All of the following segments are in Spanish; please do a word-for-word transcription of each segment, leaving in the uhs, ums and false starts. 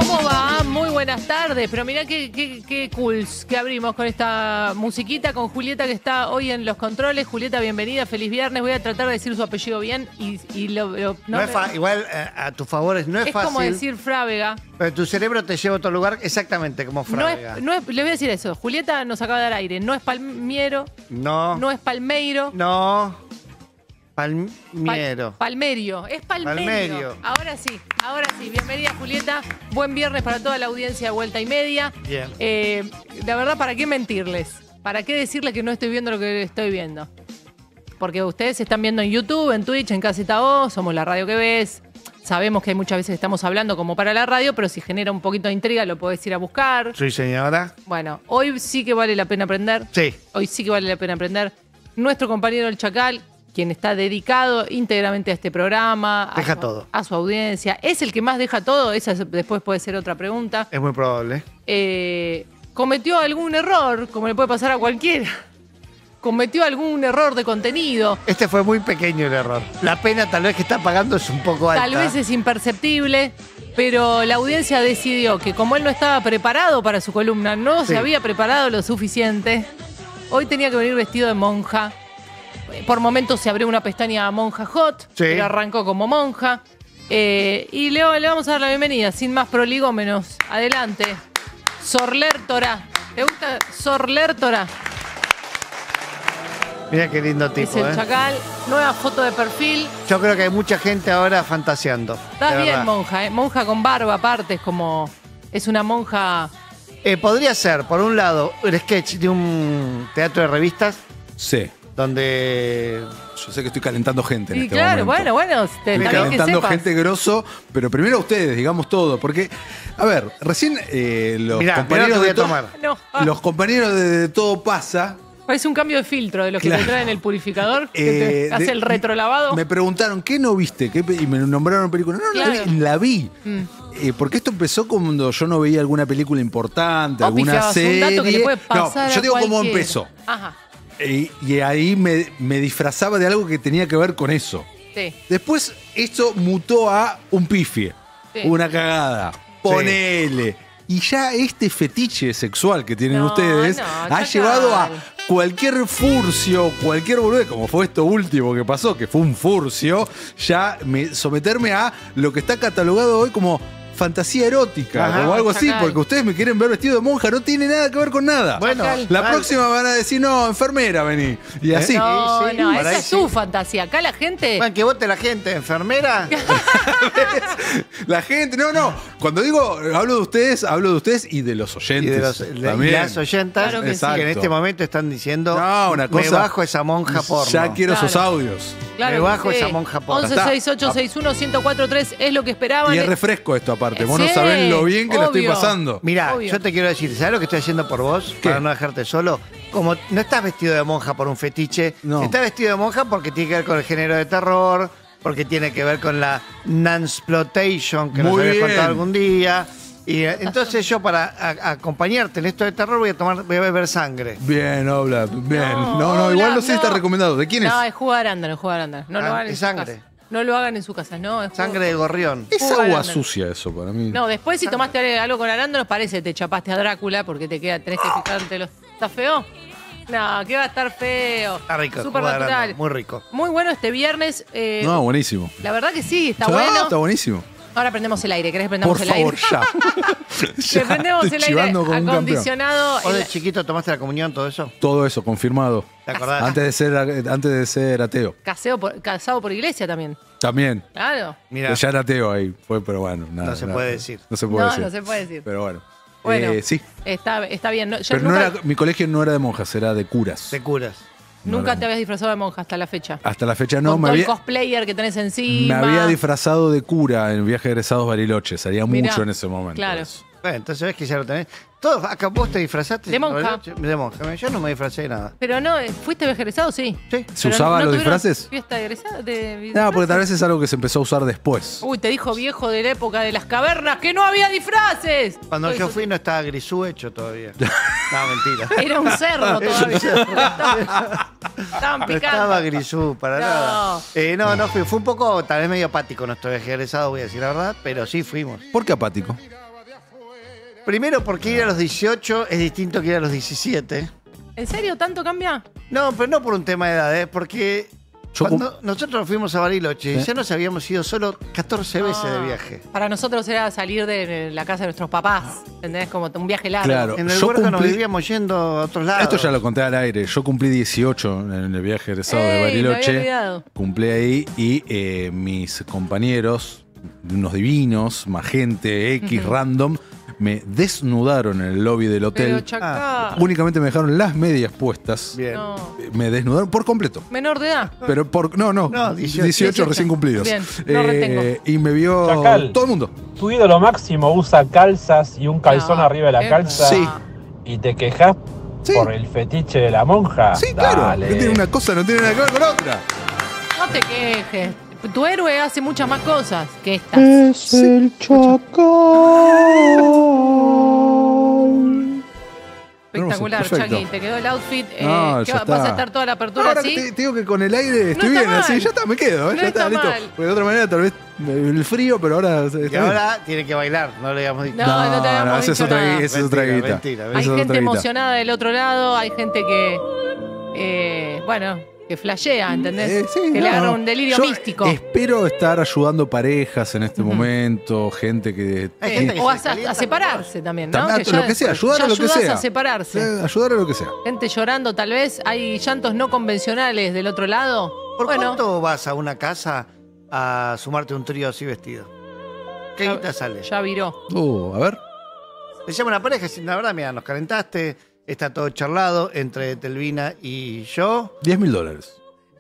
¿Cómo va? Muy buenas tardes. Pero mirá qué, qué, qué cool que abrimos con esta musiquita, con Julieta que está hoy en los controles. Julieta, bienvenida, feliz viernes. Voy a tratar de decir su apellido bien y, y lo, lo- No no es me- fa- igual, eh, a tu favor, es- no es, es fácil. como decir Frávega. Pero tu cerebro te lleva a otro lugar exactamente como No Frávega. es, no es, le voy a decir eso. Julieta nos acaba de dar aire. No es Palmiero, No. no es Palmeiro. No. Pal- Palmiero. Palmerio, es Palmerio. Palmerio. Ahora sí, ahora sí. Bienvenida, Julieta. Buen viernes para toda la audiencia de Vuelta y Media. Bien. Eh, la verdad, ¿para qué mentirles? ¿Para qué decirles que no estoy viendo lo que estoy viendo? Porque ustedes se están viendo en YouTube, en Twitch, en Casita Voz, somos la radio que ves. Sabemos que hay muchas veces que estamos hablando como para la radio, pero si genera un poquito de intriga lo podés ir a buscar. Sí, señora. Bueno, hoy sí que vale la pena aprender. Sí. Hoy sí que vale la pena aprender. Nuestro compañero El Chacal, quien está dedicado íntegramente a este programa, a Deja su, todo. a su audiencia, es el que más deja todo. Esa es- después puede ser otra pregunta. Es muy probable. Eh, cometió algún error, como le puede pasar a cualquiera. Cometió algún error de contenido. Este fue muy pequeño el error. La pena tal vez que está pagando es un poco alta. Tal vez es imperceptible, pero la audiencia decidió que como él no estaba preparado para su columna, no Sí. se había preparado lo suficiente, hoy tenía que venir vestido de monja. Por momentos se abrió una pestaña a monja hot, Sí. pero arrancó como monja. Eh, y le, le vamos a dar la bienvenida, sin más proligómenos. Adelante. Sorlertora. ¿Te gusta Sorlertora? Mira qué lindo Es tipo, el ¿eh? Chacal. Nueva foto de perfil. Yo creo que hay mucha gente ahora fantaseando. Estás de bien, verdad. monja, ¿eh? Monja con barba, aparte, es como. Es una monja. Eh, podría ser, por un lado, el sketch de un teatro de revistas Sí. donde... Yo sé que estoy calentando gente en Y este claro, momento. bueno, bueno, te, Estoy está bien que calentando sepas. gente grosso, pero primero ustedes, digamos todo. Porque, a ver, recién eh, los Mirá, mirá lo que compañeros voy de a todo, tomar. No, ah, los compañeros de, de Todo Pasa parece un cambio de filtro de los que Claro. te traen el purificador, que eh, te hace de- el retrolavado. me preguntaron, ¿qué no viste? ¿Qué pe- y me nombraron película. No, no, Claro. la vi. La vi. Mm. Eh, porque esto empezó cuando yo no veía alguna película importante, Vos alguna pifiabas serie. un dato que le puede pasar no, yo a digo cómo cualquiera. empezó. Ajá, Eh, y ahí me, me disfrazaba de algo que tenía que ver con eso. sí. Después esto mutó a un pifie, Sí. una cagada, ponele. Y ya este fetiche sexual que tienen No, ustedes no, ha Chacal. llevado a cualquier furcio, cualquier boludez, como fue esto último que pasó, que fue un furcio, ya me, someterme a lo que está catalogado hoy como fantasía erótica Ajá, o algo así, Chacal. porque ustedes me quieren ver vestido de monja, no tiene nada que ver con nada. Bueno, Chacal. La vale. próxima van a decir, no, enfermera, vení. Y así. No, sí, no, por esa ahí es sí. tu fantasía. Acá la gente. Bueno, que vote la gente, enfermera. La gente, no, no. Cuando digo, hablo de ustedes, hablo de ustedes y de los Y oyentes. de los, de- y también. las oyentas Claro que que, sí. en Exacto. este momento están diciendo No, una me cosa- bajo esa monja porno. Ya quiero Claro. esos audios. Claro me que bajo sí. esa monja porno. once sesenta y ocho sesenta y uno ciento cuatro tres es lo que esperaban. Y es refresco esto aparte. Vos no Sí, sabés lo bien que lo estoy obvio. pasando. Mira, Obvio. yo te quiero decir, ¿sabes lo que estoy haciendo por vos? ¿Qué? Para no dejarte solo. Como no estás vestido de monja por un fetiche, No. estás vestido de monja porque tiene que ver con el género de terror, porque tiene que ver con la nansploitation que nos Muy habías bien. contado algún día. Y eh, entonces yo para a- a acompañarte en esto de terror voy a tomar, voy a beber sangre. Bien, Obla, bien. No, No, no, igual Obla, no sé si está no. recomendado. ¿De quién es? No, es jugo de arándano, es jugo de arándano. No Ah, lo hagan en es su sangre. casa. No lo hagan en su casa, no. Es jugo- Sangre de gorrión. Es jugo de agua arándano. sucia eso para mí. No, después si tomaste algo con arándanos parece que te chapaste a Drácula porque te queda, tenés que fijártelo. ¿Está feo? No, que va a estar feo. Está rico. Súper jugo de natural. arándano, muy rico. Muy bueno este viernes. eh, No, buenísimo. La verdad que sí, está Ah, bueno. Está buenísimo. Ahora prendemos el aire. ¿Querés que prendamos Por el favor, aire? ya. Le Ya, prendemos estoy el aire chivando como un campeón. acondicionado. ¿Vos en de la- chiquito tomaste la comunión, todo eso? Todo eso, confirmado. ¿Te acordás? Antes de ser, antes de ser ateo. Caseo por- casado por iglesia también. También. Claro. Mira, Ya era ateo ahí. Fue, pero bueno. Nada, No se nada. puede decir. No se puede No, decir. no se puede decir. Pero bueno. Bueno, Eh, sí. está, está bien. No, yo Pero no nunca, era, mi colegio no era de monjas, era de curas. te curas. nunca no. te habías disfrazado de monja hasta la fecha. Hasta la fecha no, Con me todo el había, cosplayer que tenés me encima. había disfrazado de cura en viaje de egresados Bariloche. Salía Mirá, mucho en ese momento. claro. eso. Bueno, entonces ves que ya lo tenés. Todos, acá vos te disfrazaste. De monja. De monja. Yo no me disfracé de nada. Pero no, ¿fuiste egresado? Sí. Sí. ¿Se Pero usaba ¿no los tuvieron disfraces? ¿Fiesta de egresado? De No, porque tal vez es algo que se empezó a usar después. Uy, te dijo viejo de la época de las cavernas que no había disfraces. Cuando Todo yo eso- fui no estaba grisú hecho todavía. No, mentira. Era un cerdo todavía. Estaban No picando. estaba grisú, para No. nada. Eh, no, no fui. Fue un poco, tal vez medio apático nuestro viaje egresado, voy a decir la verdad, pero sí fuimos. ¿Por qué apático? Primero porque ir a los dieciocho es distinto que ir a los diecisiete. ¿En serio tanto cambia? No, pero no por un tema de edad, ¿eh? Porque Yo cuando nosotros nos fuimos a Bariloche, ¿Eh? ya nos habíamos ido solo catorce veces de Ah, viaje. Para nosotros era salir de la casa de nuestros papás, ¿entendés? Como un viaje largo. Claro. En el Yo huerto nos cumplí- vivíamos yendo a otros lados. Esto ya lo conté al aire. Yo cumplí dieciocho en el viaje egresado de Ey, me había Bariloche. olvidado. Cumplí ahí y eh, mis compañeros, unos divinos, más gente X, Ujú. random, me desnudaron en el lobby del Pero hotel. Chacá. Únicamente me dejaron las medias puestas. Bien. No. Me desnudaron por completo. Menor de edad. Pero por. No, no. No, dieciocho, dieciocho. recién cumplidos. Bien, no retengo. Y me vio Chacal. todo el mundo. Tu ídolo máximo usa calzas y un calzón No, arriba de la eh, calza Sí. y te quejas Sí. por el fetiche de la monja. Sí, claro. Dale. Que tiene una cosa, no tiene nada que ver con otra. No te quejes. Tu héroe hace muchas más cosas que estas. Es el chacal. Espectacular, Perfecto. Chucky. Te quedó el outfit. Eh, No, ¿qué ya va- ¿Vas a está. estar toda la apertura Ahora así? que te, te digo que con el aire estoy está bien, mal. así ya está, me quedo, ¿eh? No ya está, está listo. mal. Porque de otra manera tal vez el frío, pero ahora está Y bien. ahora tiene que bailar, no le habíamos dicho. No, no te habíamos esa es dicho otra, nada. esa es otra Mentira, guita. mentira, Esa Hay es otra gente guita. emocionada del otro lado, hay gente que, eh, bueno, que flashea, ¿entendés? Eh, sí, que no, le agarra no. un delirio Yo místico. Espero estar ayudando parejas en este Ujú. momento, gente que. Hay Eh, gente que o se a, calienta a separarse también, ¿no? También, Que lo que sea, ayudar ya a lo que ayudás sea. a separarse. Eh, ayudar a lo que sea. Gente llorando, tal vez. Hay llantos no convencionales del otro lado. ¿Por bueno, cuánto vas a una casa a sumarte un trío así vestido? ¿Qué ya- guita sale? Ya viró. Uh, a ver. Te llama una pareja y dice, la verdad, mira, nos calentaste, está todo charlado entre Telvina y yo. diez mil dólares.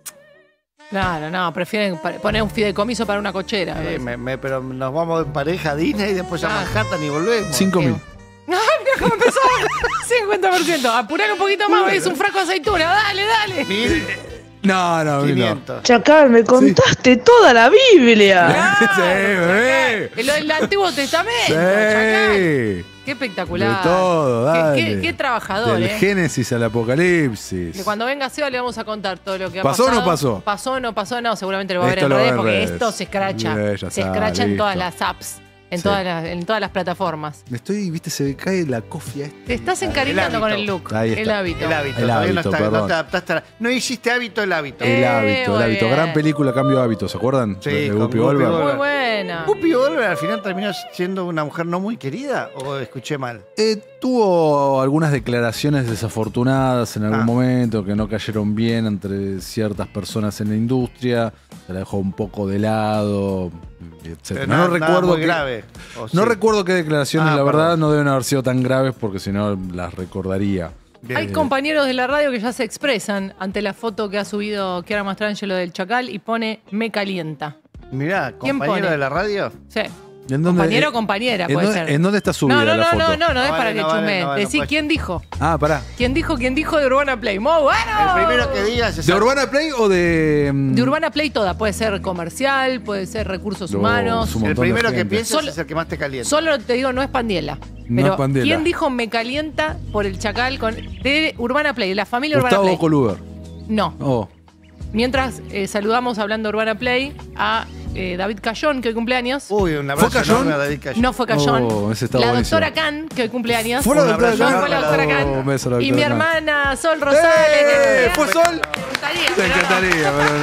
Claro, no, prefieren pa- poner un fideicomiso para una cochera. Eh, ¿ves? me- me- pero nos vamos en pareja a Disney y después a Claro. Manhattan y volvemos. cinco mil. Mira cómo empezó. cincuenta por ciento. Apurar un poquito más, es un frasco de aceituna. Dale, dale. Mil No, no, mil no. quinientos. Chacal, me contaste toda la Biblia. Sí, bebé. El, el Antiguo Testamento. Chacal. Sí. Qué espectacular. De todo, Qué- dale. Qué, qué trabajador, Del ¿eh? Génesis al Apocalipsis. Que cuando venga Seba le vamos a contar todo lo que ha ¿Pasó o pasado. no pasó? ¿Pasó o no pasó? No, seguramente lo va a ver Esto en lo va redes en porque redes. esto se escracha. Eh, ya se está, escracha en listo. todas las apps, en, Sí. todas las, en todas las plataformas. Me estoy, viste, se me cae la cofia esta. Te estás encariñando hábito. con el look. Ahí El está. hábito. El hábito. El todavía hábito, no, está- perdón. no te adaptaste a la- no hiciste hábito el hábito. Eh, El hábito, el muy hábito. bien. Gran película, Cambio de Hábitos, ¿se acuerdan? Sí, de con Guppy Whoopi Goldberg. Goldberg. Muy buena. ¿Whoopi Goldberg al final terminó siendo una mujer no muy querida o escuché mal? Eh, tuvo algunas declaraciones desafortunadas en algún Ah. momento que no cayeron bien entre ciertas personas en la industria. Se la dejó un poco de lado, etcétera. Pero No, nada- nada recuerdo muy qué- grave. ¿o no sí? recuerdo qué declaraciones, Ah, la verdad, perdón. no deben haber sido tan graves porque si no las recordaría. Bien. Hay compañeros de la radio que ya se expresan ante la foto que ha subido Chiara Mastrangelo del Chacal y pone me calienta. Mirá, ¿Quién compañero pone? de la radio. Sí. ¿En dónde- Compañero o eh, compañera, ¿en puede dónde, ser. ¿En dónde está subida No, no, la no, foto? no, no, no es No para vale, que no vale, chumeen. no vale, Decí pues. quién dijo. Ah, pará. ¿Quién dijo? ¿Quién dijo de Urbana Play? ¡Muy bueno! El primero que digas es ¿De Urbana Play o de...? mm, De Urbana Play toda. Puede ser comercial, puede ser recursos No, humanos. es un el montón de primero que gente. piensas Solo- es el que más te calienta. Solo te digo, no es Pandiela. No Pero es Pandiela. ¿quién dijo me calienta por el Chacal con de Urbana Play? De la familia Gustavo Urbana Play. Coluber. No. Oh. Mientras eh, saludamos, hablando de Urbana Play, a eh, David Cayón, que hoy cumpleaños. Uy, un ¿Fue abrazo Cayón? enorme a David Cayón. No fue Cayón. Oh, ese está la buenísimo. doctora Can, que hoy cumpleaños. ¿Fue la Un doctora abrazo Can? Fue la doctora Can. Oh, un beso a la Y doctora mi Can. hermana Sol Rosales. ¡Eh! que- ¿Fue Sol? Me gustaría, Me pero no. encantaría, pero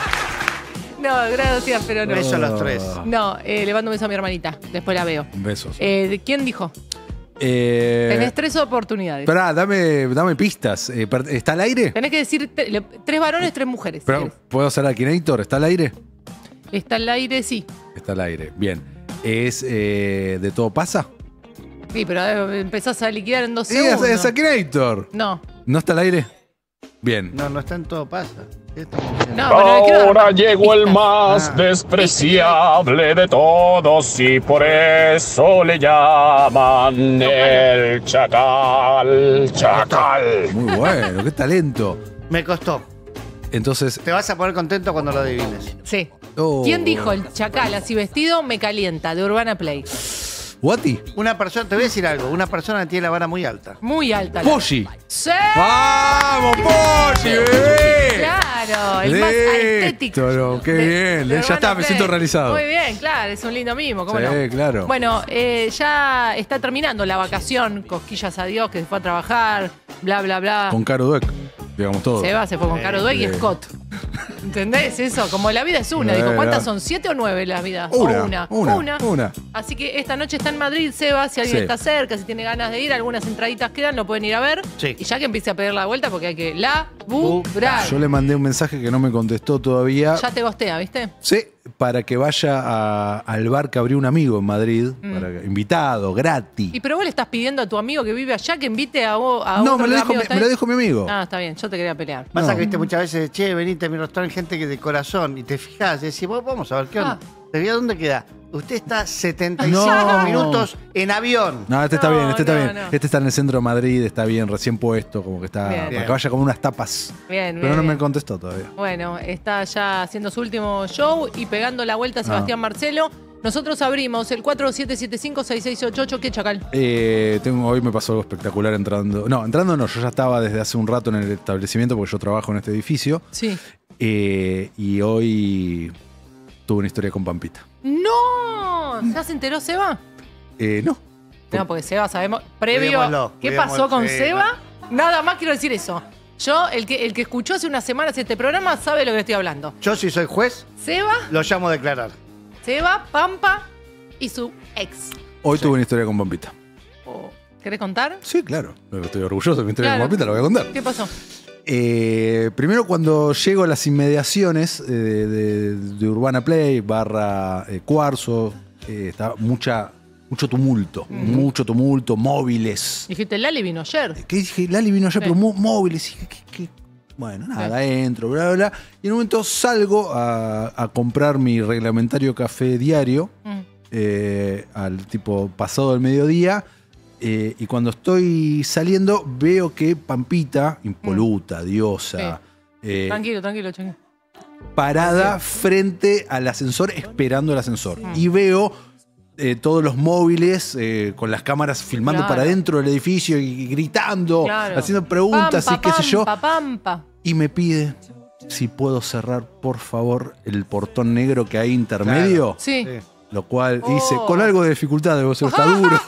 no. No, gracias, pero no. Beso a los tres. No, eh, le mando un beso a mi hermanita. Después la veo. Besos. Eh, ¿de ¿Quién dijo? Eh, Tenés tres oportunidades. Esperá, dame, dame pistas. Eh, per- ¿Está al aire? Tenés que decir tre- le- tres varones, tres mujeres. si Pero, querés. ¿puedo hacer Akinator? ¿Está al aire? Está al aire, sí. Está al aire. Bien. ¿Es eh, de todo pasa? Sí, pero eh, empezás a liquidar en dos Sí, es, segundos. es Akinator. No. ¿No está al aire? Bien. No, no está en todo pasa. ¿Qué estamos diciendo? No, pero le quiero dar Ahora más llegó el pistas. más Ah. despreciable de todos y por eso le llaman el chacal. Chacal. Muy bueno, qué talento. Me costó. Entonces. Te vas a poner contento cuando lo adivines. Sí. oh. ¿Quién dijo el Chacal así vestido me calienta de Urbana Play? ¿Guati? Una persona, te voy a decir algo, una persona que tiene la vara muy alta. Muy alta. la- Poggi. ¡Sí! ¡Vamos, Poggi, bebé! Claro, el más estético. Listo, qué bien. Ya está, me siento realizado. Muy bien, claro, es un lindo mimo, ¿cómo Sí, no? claro. Bueno, eh, ya está terminando la vacación, cosquillas a Dios, que se fue a trabajar, bla, bla, bla. Con Caro Dweck, digamos todo. Se va, se fue con Caro Dweck y Eh. Scott. ¿Entendés eso? Como la vida es una. Dijo, Eh, ¿cuántas eh. son? ¿Siete o nueve las vidas? Una, O una. una, una. Así que esta noche está en Madrid, Seba. Si alguien Sí. está cerca, si tiene ganas de ir, algunas entraditas quedan, lo pueden ir a ver. Sí. Y ya que empiece a pedir la vuelta porque hay que laburar. Yo le mandé un mensaje que no me contestó todavía. Ya te gostea, ¿viste? Sí, para que vaya a- al bar que abrió un amigo en Madrid, para que- invitado, gratis. Mm. Y pero vos le estás pidiendo a tu amigo que vive allá que invite a vos a No, otro me lo, dijo, amigo mi- que está me lo ahí. dijo mi amigo. Ah, está bien, yo te quería pelear. Pasa No. que viste muchas veces, che, venite a mi restaurante, gente que de corazón, y te fijas y decís, "Vos, vamos a ver qué onda. Ah. ¿Te vi a dónde queda? Usted está setenta y cinco No. minutos en avión. No, este está No, bien, este está no, bien. no. Este está en el centro de Madrid, está bien, recién puesto, como que está. Bien. Para Bien. que vaya como unas tapas. Bien, Pero bien, no me bien. contestó todavía. Bueno, está ya haciendo su último show y pegando la vuelta a Sebastián Ah. Marcelo. Nosotros abrimos el cuatro siete siete cinco seis seis ocho ocho. ¿Qué, Chacal? Eh, tengo, hoy me pasó algo espectacular entrando. No, entrando no, yo ya estaba desde hace un rato en el establecimiento porque yo trabajo en este edificio. Sí. Eh, y hoy tuve una historia con Pampita. ¡No! ¿Ya se enteró Seba? Eh, no. No, porque Seba sabemos. Previo. Cuidémoslo, ¿Qué cuidémoslo, pasó con sí, Seba? Nada más quiero decir eso. Yo, el que, el que escuchó hace unas semanas este programa, sabe lo que estoy hablando. Yo, si soy juez, Seba, lo llamo a declarar. Seba, Pampa y su ex. Hoy tuve una historia con Pampita. Oh, ¿Querés contar? Sí, claro. Estoy orgulloso de mi historia Claro. con Pampita, la voy a contar. ¿Qué pasó? Eh, primero, cuando llego a las inmediaciones eh, de, de- de Urbana Play, barra eh, Cuarzo, eh, está mucha, mucho tumulto, mucho tumulto, móviles. Dijiste, Lali vino ayer. ¿Qué dije? Lali vino allá, Sí. pero mó- móviles. Y, ¿qué- qué? Bueno, nada, entro, bla, bla, bla. Y en un momento salgo a, a comprar mi reglamentario café diario, Mm. eh, al tipo pasado del mediodía. eh, y cuando estoy saliendo, veo que Pampita, impoluta, diosa, eh, Tranquilo, tranquilo, tranquilo. parada frente al ascensor, esperando el ascensor. Mm. Y veo eh, todos los móviles eh, con las cámaras filmando Claro. para adentro del edificio y gritando, Claro. haciendo preguntas Pampa, y qué sé yo. Pampa, Pampa. Y me pide si puedo cerrar, por favor, el portón negro que hay intermedio. Sí. Sí. Lo cual Oh. hice con algo de dificultad, debo ser, está duro.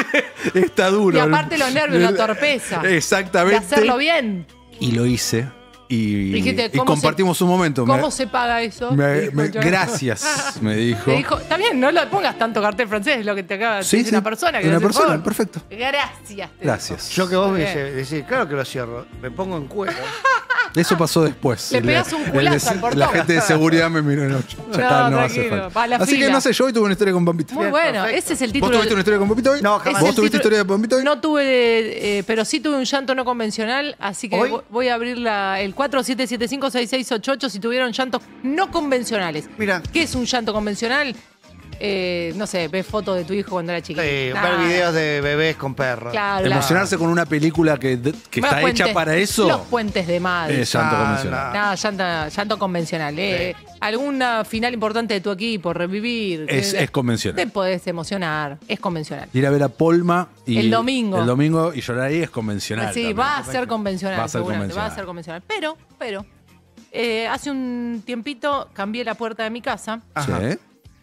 Está duro. Y aparte los nervios, la torpeza. De Exactamente. hacerlo bien. Y lo hice. Y, Dijiste, y ¿cómo compartimos un momento. ¿Cómo Me- se paga eso? me- Dijo me- yo. gracias, me dijo. Te dijo, está bien, no le pongas tanto cartel francés, es lo que te acaba de Sí, decir sí, una persona. Que una le hace el persona, favor. perfecto. Gracias. te Gracias. Yo que vos me Bien. decís, decís, claro que lo cierro, me pongo en cuero. Eso pasó después. Le El- pegás un el- culazo al portón. La gente de seguridad me miró. No, ya No, está, no hace tranquilo, falta. va a la Así fila. que no sé, yo hoy tuve una historia con Pampita. Muy Bien, bueno, perfecto. ese es el ¿Vos título. tuviste una historia con Pampita hoy? No, jamás. ¿Vos el tuviste título- historia de Pampita hoy? No tuve, eh, pero sí tuve un llanto no convencional, así que ¿Hoy? vo- voy a abrir la, el cuatro siete siete cinco seis seis ocho ocho si tuvieron llantos no convencionales. Mira. ¿Qué es un llanto convencional? Eh, no sé, ves fotos de tu hijo cuando era chiquito. Sí, Nada. ver videos de bebés con perros. Claro, la- Emocionarse con una película que, de- que Los está puentes- hecha para eso. Los puentes de madre. Es llanto Ah, convencional. no. Nada, llanto, llanto convencional. Eh. Alguna final importante de tu equipo, revivir. Es- que- es convencional. Te podés emocionar, es convencional. Ir a ver a Polma y El domingo. El domingo y llorar ahí es convencional. Sí, también. va a ser convencional, Va a ser seguramente, va a convencional. ser convencional. Pero, pero, eh, hace un tiempito cambié la puerta de mi casa Ajá. Sí.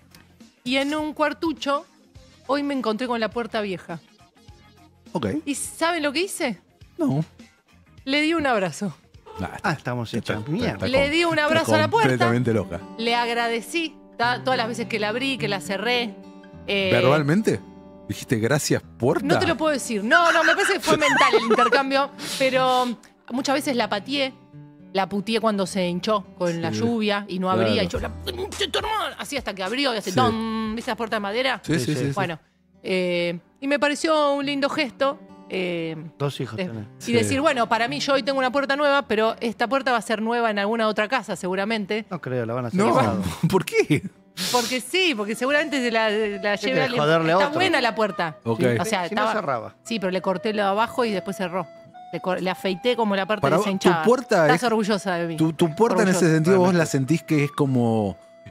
y en un cuartucho hoy me encontré con la puerta vieja. Ok. ¿Y saben lo que hice? No. Le di un abrazo. Nah, Ah, estamos hechos está- mierda. está Le com- di un está abrazo a la puerta. Completamente loca. Le agradecí ta- todas las veces que la abrí, que la cerré. Eh, ¿Verbalmente? Dijiste gracias, puerta. No te lo puedo decir. No, no, me parece que fue mental el intercambio, pero muchas veces la pateé. La putié cuando se hinchó con la Sí, lluvia y no abría. claro. Y yo la pinche tu hermana. Así hasta que abrió y hace Sí. tom. ¿Viste las puertas de madera? Sí, sí, Sí, sí. sí. sí. Bueno, eh, y me pareció un lindo gesto. eh, Dos hijos de- tenés. y Sí. decir, bueno, para mí yo hoy tengo una puerta nueva, pero esta puerta va a ser nueva en alguna otra casa, seguramente. No creo, la van a hacer. No, pasado. ¿por qué? Porque sí, porque seguramente se la, la lleve querés, alguien. joderle a Está otro? buena la puerta. Ok. O sea, Si no estaba- cerraba. Sí, pero le corté lo de abajo y después cerró. Le, cor- le afeité como la parte Para de vos, esa hinchada. tu puerta Estás es- orgullosa de mí. Tu, tu puerta en ese Orgullosa. sentido vos la Realmente. sentís que es como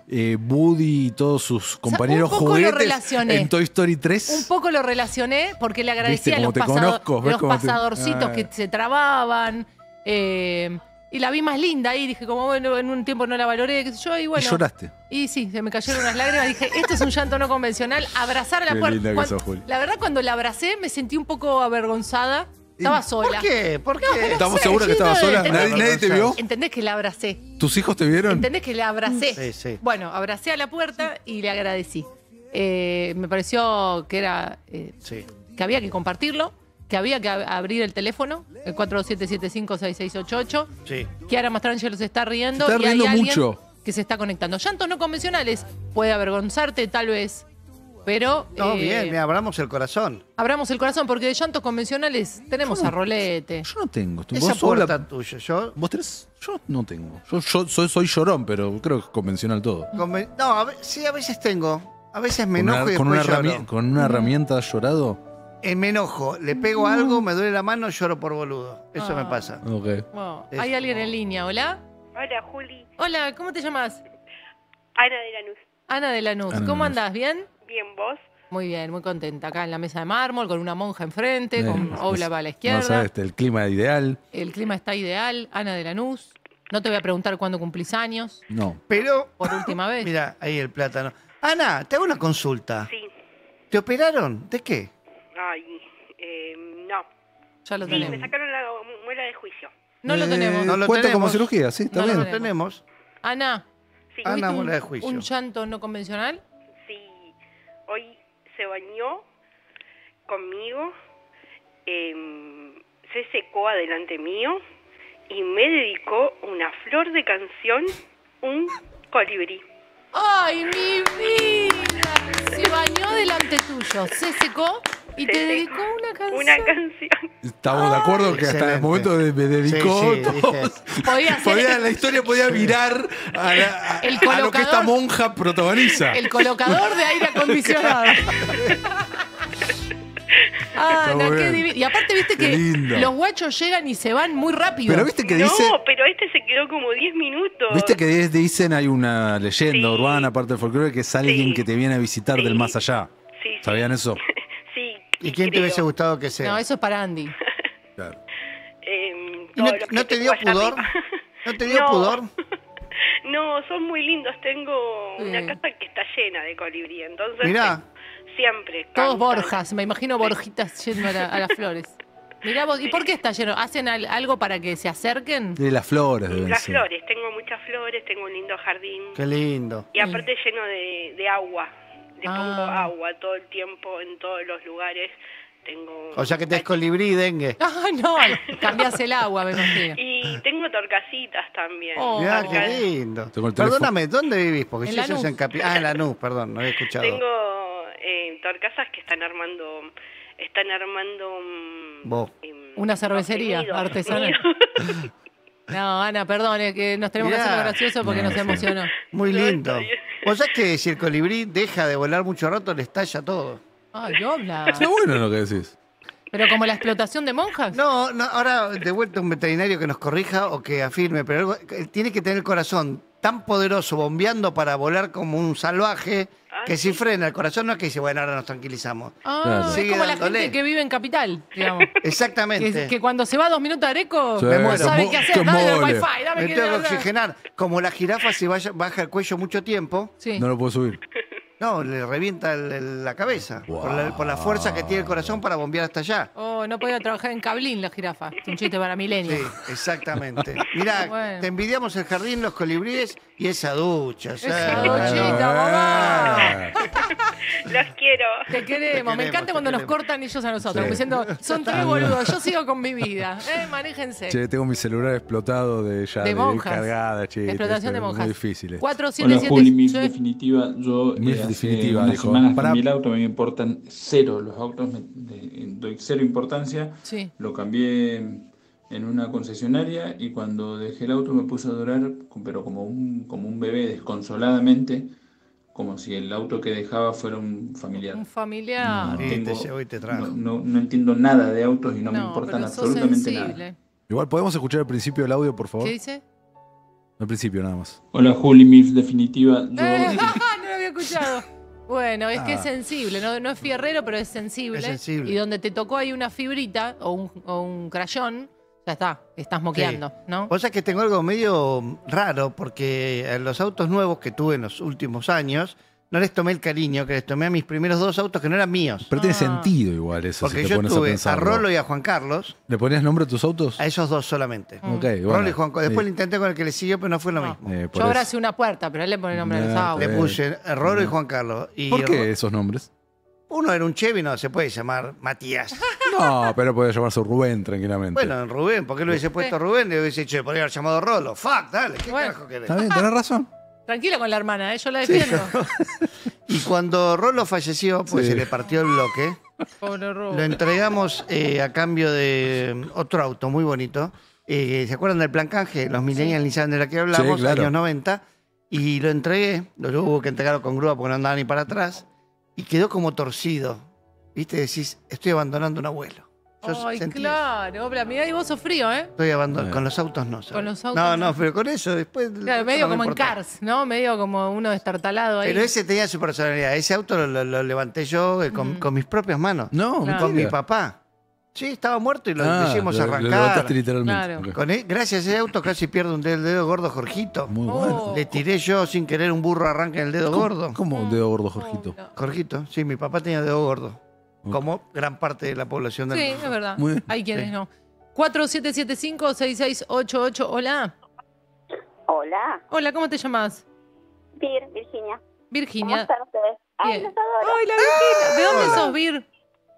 eh, Woody y todos sus compañeros un poco lo juguetes relacioné. en Toy Story tres. Un poco lo relacioné porque le agradecía a los, ¿Viste cómo te pasado- conozco? ¿Ves los cómo te- pasadorcitos Ah. que se trababan. eh, y la vi más linda ahí. Dije, como bueno, en un tiempo no la valoré, qué sé yo. Y bueno. Y lloraste. Y sí, se me cayeron unas lágrimas. Dije, esto es un llanto no convencional. Abrazar a la Qué puerta. linda que Cuan- sos, Juli. La verdad, cuando la abracé, me sentí un poco avergonzada. Estaba sola. ¿Por qué? ¿Por qué? ¿Estamos sé, seguros que sí, estabas no, sola? entendés ¿Nadie, que- nadie te vio? ¿Entendés que la abracé? ¿Tus hijos te vieron? ¿Entendés que la abracé? Sí, sí. Bueno, abracé a la puerta y le agradecí. Eh, me pareció que era eh, Sí. que había que compartirlo, que había que ab- abrir el teléfono, el cuatro dos siete siete cinco seis seis ocho ocho. Sí. Kiara Mastrangelo se está riendo. Se está y hay riendo alguien mucho. que se está conectando. Llantos no convencionales. Puede avergonzarte, tal vez. Pero. No, eh, bien, me abramos el corazón. abramos el corazón, porque de llantos convencionales tenemos a Rolete. Yo no tengo. ¿Vos, Esa sos la- puerta tuya, yo... ¿Vos tenés? Yo no tengo. Yo, yo soy, soy llorón, pero creo que es convencional todo. conven- No, a ve- sí, a veces tengo. A veces me Con enojo una, y con una después herrami- lloro. con una herramienta has llorado. Eh, me enojo, le pego algo, me duele la mano, lloro por boludo. Eso Ah. me pasa. Ok. Wow. Es- Hay alguien en línea, ¿hola? Hola, Juli. Hola, ¿cómo te llamas? Ana de Lanús. Ana de Lanús. Ana de ¿Cómo Lanús. andás? ¿Bien? Bien, ¿vos? Muy bien, muy contenta. Acá en la mesa de mármol, con una monja enfrente, Eh, con no- Oblap a la No izquierda. sabes, este, el clima ideal. El clima está ideal. Ana de Lanús. No te voy a preguntar cuándo cumplís años, No. Pero, por última vez. mira, ahí el plátano. Ana, te hago una consulta. Sí. ¿Te operaron? ¿De qué? Ay, eh, no. Ya lo Sí, me tenemos. sacaron la muela de juicio. No lo Eh, tenemos. No lo Cuenta tenemos. como cirugía, sí, está No lo bien. Lo tenemos. Ana, Sí, Ana, ¿tuviste muela de un, juicio. un llanto no convencional? sí. Hoy se bañó conmigo, em, se secó adelante mío y me dedicó una flor de canción, un colibrí. ¡Ay, mi vida! Se bañó delante tuyo, se secó y Se te secó dedicó una canción. Una canción. Estamos de acuerdo que hasta el Excelente. momento de, me dedicó. Sí, sí, todos- dije. Podía ser podía- la historia podía virar a, la- a- El a lo que colocador. esta monja protagoniza. el colocador de aire acondicionado. Ana, muy qué bien. divino. Y aparte, viste Qué que lindo. los guachos llegan y se van muy rápido. Pero viste que no, dice. pero este se quedó como diez minutos. Viste que de- dicen hay una leyenda Sí. urbana, aparte del folclore, que es alguien Sí. que te viene a visitar Sí. del más allá. Sí, sí. ¿Sabían eso? Sí. ¿Y quién te creo. hubiese gustado que sea? No, eso es para Andy. Claro. Em, ¿Y no, todos los que no te tengo dio allá pudor? arriba. ¿No te dio No. pudor? No, son muy lindos. Tengo una Sí. casa que está llena de colibrí, entonces Mirá. eh, siempre. Todos cantan. Borjas, me imagino Borjitas yendo a, la- a las flores. Mirá vos, ¿y por qué está lleno? ¿Hacen al- algo para que se acerquen? De las flores deben Las ser. flores, tengo muchas flores, tengo un lindo jardín. Qué lindo. Y aparte lleno de, de agua. Le Ah. pongo agua todo el tiempo en todos los lugares. Tengo O sea que te es colibrí y dengue. Ah, no, cambiás el agua, me imagino. y tengo torcasitas también. Oh. Mirá, Acá qué lindo. Tengo el teléfono. Perdóname, ¿dónde vivís? Porque En si eso es Lanús. en Capi... Ah, en Lanús, perdón, no había escuchado. Tengo eh, torcasas que están armando, están armando mm, Vos. em, Una cervecería nidos, artesanal. nidos. No, Ana, perdón, es que nos tenemos que Mirá. hacer lo gracioso porque No, nos sí. emocionó. Muy No, lindo. está bien. ¿Vos sabés que si el colibrí deja de volar mucho rato, le estalla todo? Ay, habla. Está bueno lo que decís. Pero como la explotación de monjas. No, no, ahora de vuelta un veterinario que nos corrija o que afirme, pero algo- él tiene que tener el corazón tan poderoso bombeando para volar como un salvaje que si frena el corazón no es que dice, bueno, ahora nos tranquilizamos. Ah, Claro. es Sigue como la dándole. gente que vive en Capital, digamos. Exactamente. que, que cuando se va dos minutos a Areco, Sí, Me no muero. sabe que qué mo- hacer. que Dame el mole. wifi, dame Me que tengo que oxigenar. Como la jirafa si vaya- baja el cuello mucho tiempo, Sí. No lo puedo subir. no, le revienta el- el- la cabeza. Por, la, por la fuerza que tiene el corazón para bombear hasta allá. Oh, no podía trabajar en Cablín la jirafa. Es un chiste para Sí, milenios. exactamente. Mirá, Bueno. te envidiamos el jardín, los colibríes y esa ducha. o sea, Esa duchita, mamá. Los quiero. Te queremos. queremos, Me encanta te cuando nos queremos. cortan ellos a nosotros. Sí. Diciendo, son tres boludos, yo sigo con mi vida. Eh, manéjense. Che, tengo mi celular explotado de ya De de, monjas. cargada, che. Explotación de es monjas. Muy difícil. esto. cuatro siete Hola siete Juli, mi sí. definitiva, yo Mi eh, hace definitiva, unas dijo. semanas Pará. cambié el auto, me importan cero, los autos me, de- doy cero importancia, Sí. lo cambié en una concesionaria y cuando dejé el auto me puse a llorar, pero como un, como un bebé, desconsoladamente, como si el auto que dejaba fuera un familiar. Un familiar. No Y te tengo- llevó y te trajo. no, no- no entiendo nada de autos y no, me importan pero sos absolutamente sensible. nada. Igual, ¿podemos escuchar el principio del audio, por favor? ¿Qué dice? Al principio nada más. Hola Juli, mi definitiva. Yo, Eh, no lo había escuchado. Bueno, es que Ah. es sensible, no, no es fierrero, pero es sensible. Es sensible. Y donde te tocó ahí una fibrita o un, o un crayón, ya está, estás moqueando, ¿no? Vos sabés que tengo algo medio raro, porque a los autos nuevos que tuve en los últimos años, no les tomé el cariño que les tomé a mis primeros dos autos que no eran míos. Pero tiene Ah. sentido igual eso, Porque si te yo pones a tuve a, pensarlo. Rolo y a Juan Carlos, ¿Le ponías nombre a tus autos? a esos dos solamente. Ok, bueno. Rolo y Juan Carlos. Después Eh, lo intenté con el que le siguió, pero no fue lo No. mismo. eh, por Yo ahora eso. hice una puerta, pero él le pone nombre a los No, autos. Le eh. puse a Rolo y Juan Carlos. Y ¿Por qué Ro- esos nombres? Uno era un Chevy, no se puede llamar Matías. No, pero puede llamarse Rubén tranquilamente. Bueno, Rubén, ¿por qué lo hubiese puesto Rubén? Le hubiese dicho, podría haber llamado Rolo. Fuck, dale, ¿qué Bueno. carajo querés? Está bien, tenés razón. Tranquila con la hermana, ¿eh? Yo la defiendo. Y cuando Rolo falleció, pues Sí. se le partió el bloque. Pobre Ru. Lo entregamos eh, a cambio de otro auto muy bonito. Eh, ¿Se acuerdan del plan canje? Los Millennials Nissan de la que hablamos, Sí, claro. años noventa. Y lo entregué, lo hubo que entregarlo con grúa porque no andaba ni para atrás. Y quedó como torcido. ¿Viste? Decís, estoy abandonando un abuelo. Yo Ay, sentí claro, obra, mirá, y vos sos frío, ¿eh? Estoy abandonando. Eh. Con los autos no. ¿sabes? Con los autos No, no. no, pero con eso después. Claro, eso medio no me como en importa. Cars, ¿no? Medio como uno destartalado ahí. Pero ese tenía su personalidad. Ese auto lo, lo- lo levanté yo eh, con, Mm. con mis propias manos. No, Claro. Con mi mentira. papá. Sí, estaba muerto y lo Ah, hicimos lo- Lo arrancar. levantaste literalmente. Claro. Ok. Con él- gracias a ese auto casi pierdo un dedo, el dedo gordo, Jorgito. Muy Oh. bueno. Le tiré yo sin querer un burro arranque en el dedo gordo. ¿Cómo un dedo gordo, Jorgito? Oh, no. Jorgito, sí, mi papá tenía dedo gordo. Ok. Como gran parte de la población del Sí, mundo. es verdad. Muy bien. Hay quienes Sí. no. cuatro siete siete cinco, seis seis ocho ocho. Hola. Hola, Hola, ¿cómo te llamas? Vir, Virginia. ¿Cómo Virginia. están ustedes? Ay, Bien. los adoro. Ay, la Virginia. ¿De dónde Hola. sos, Vir?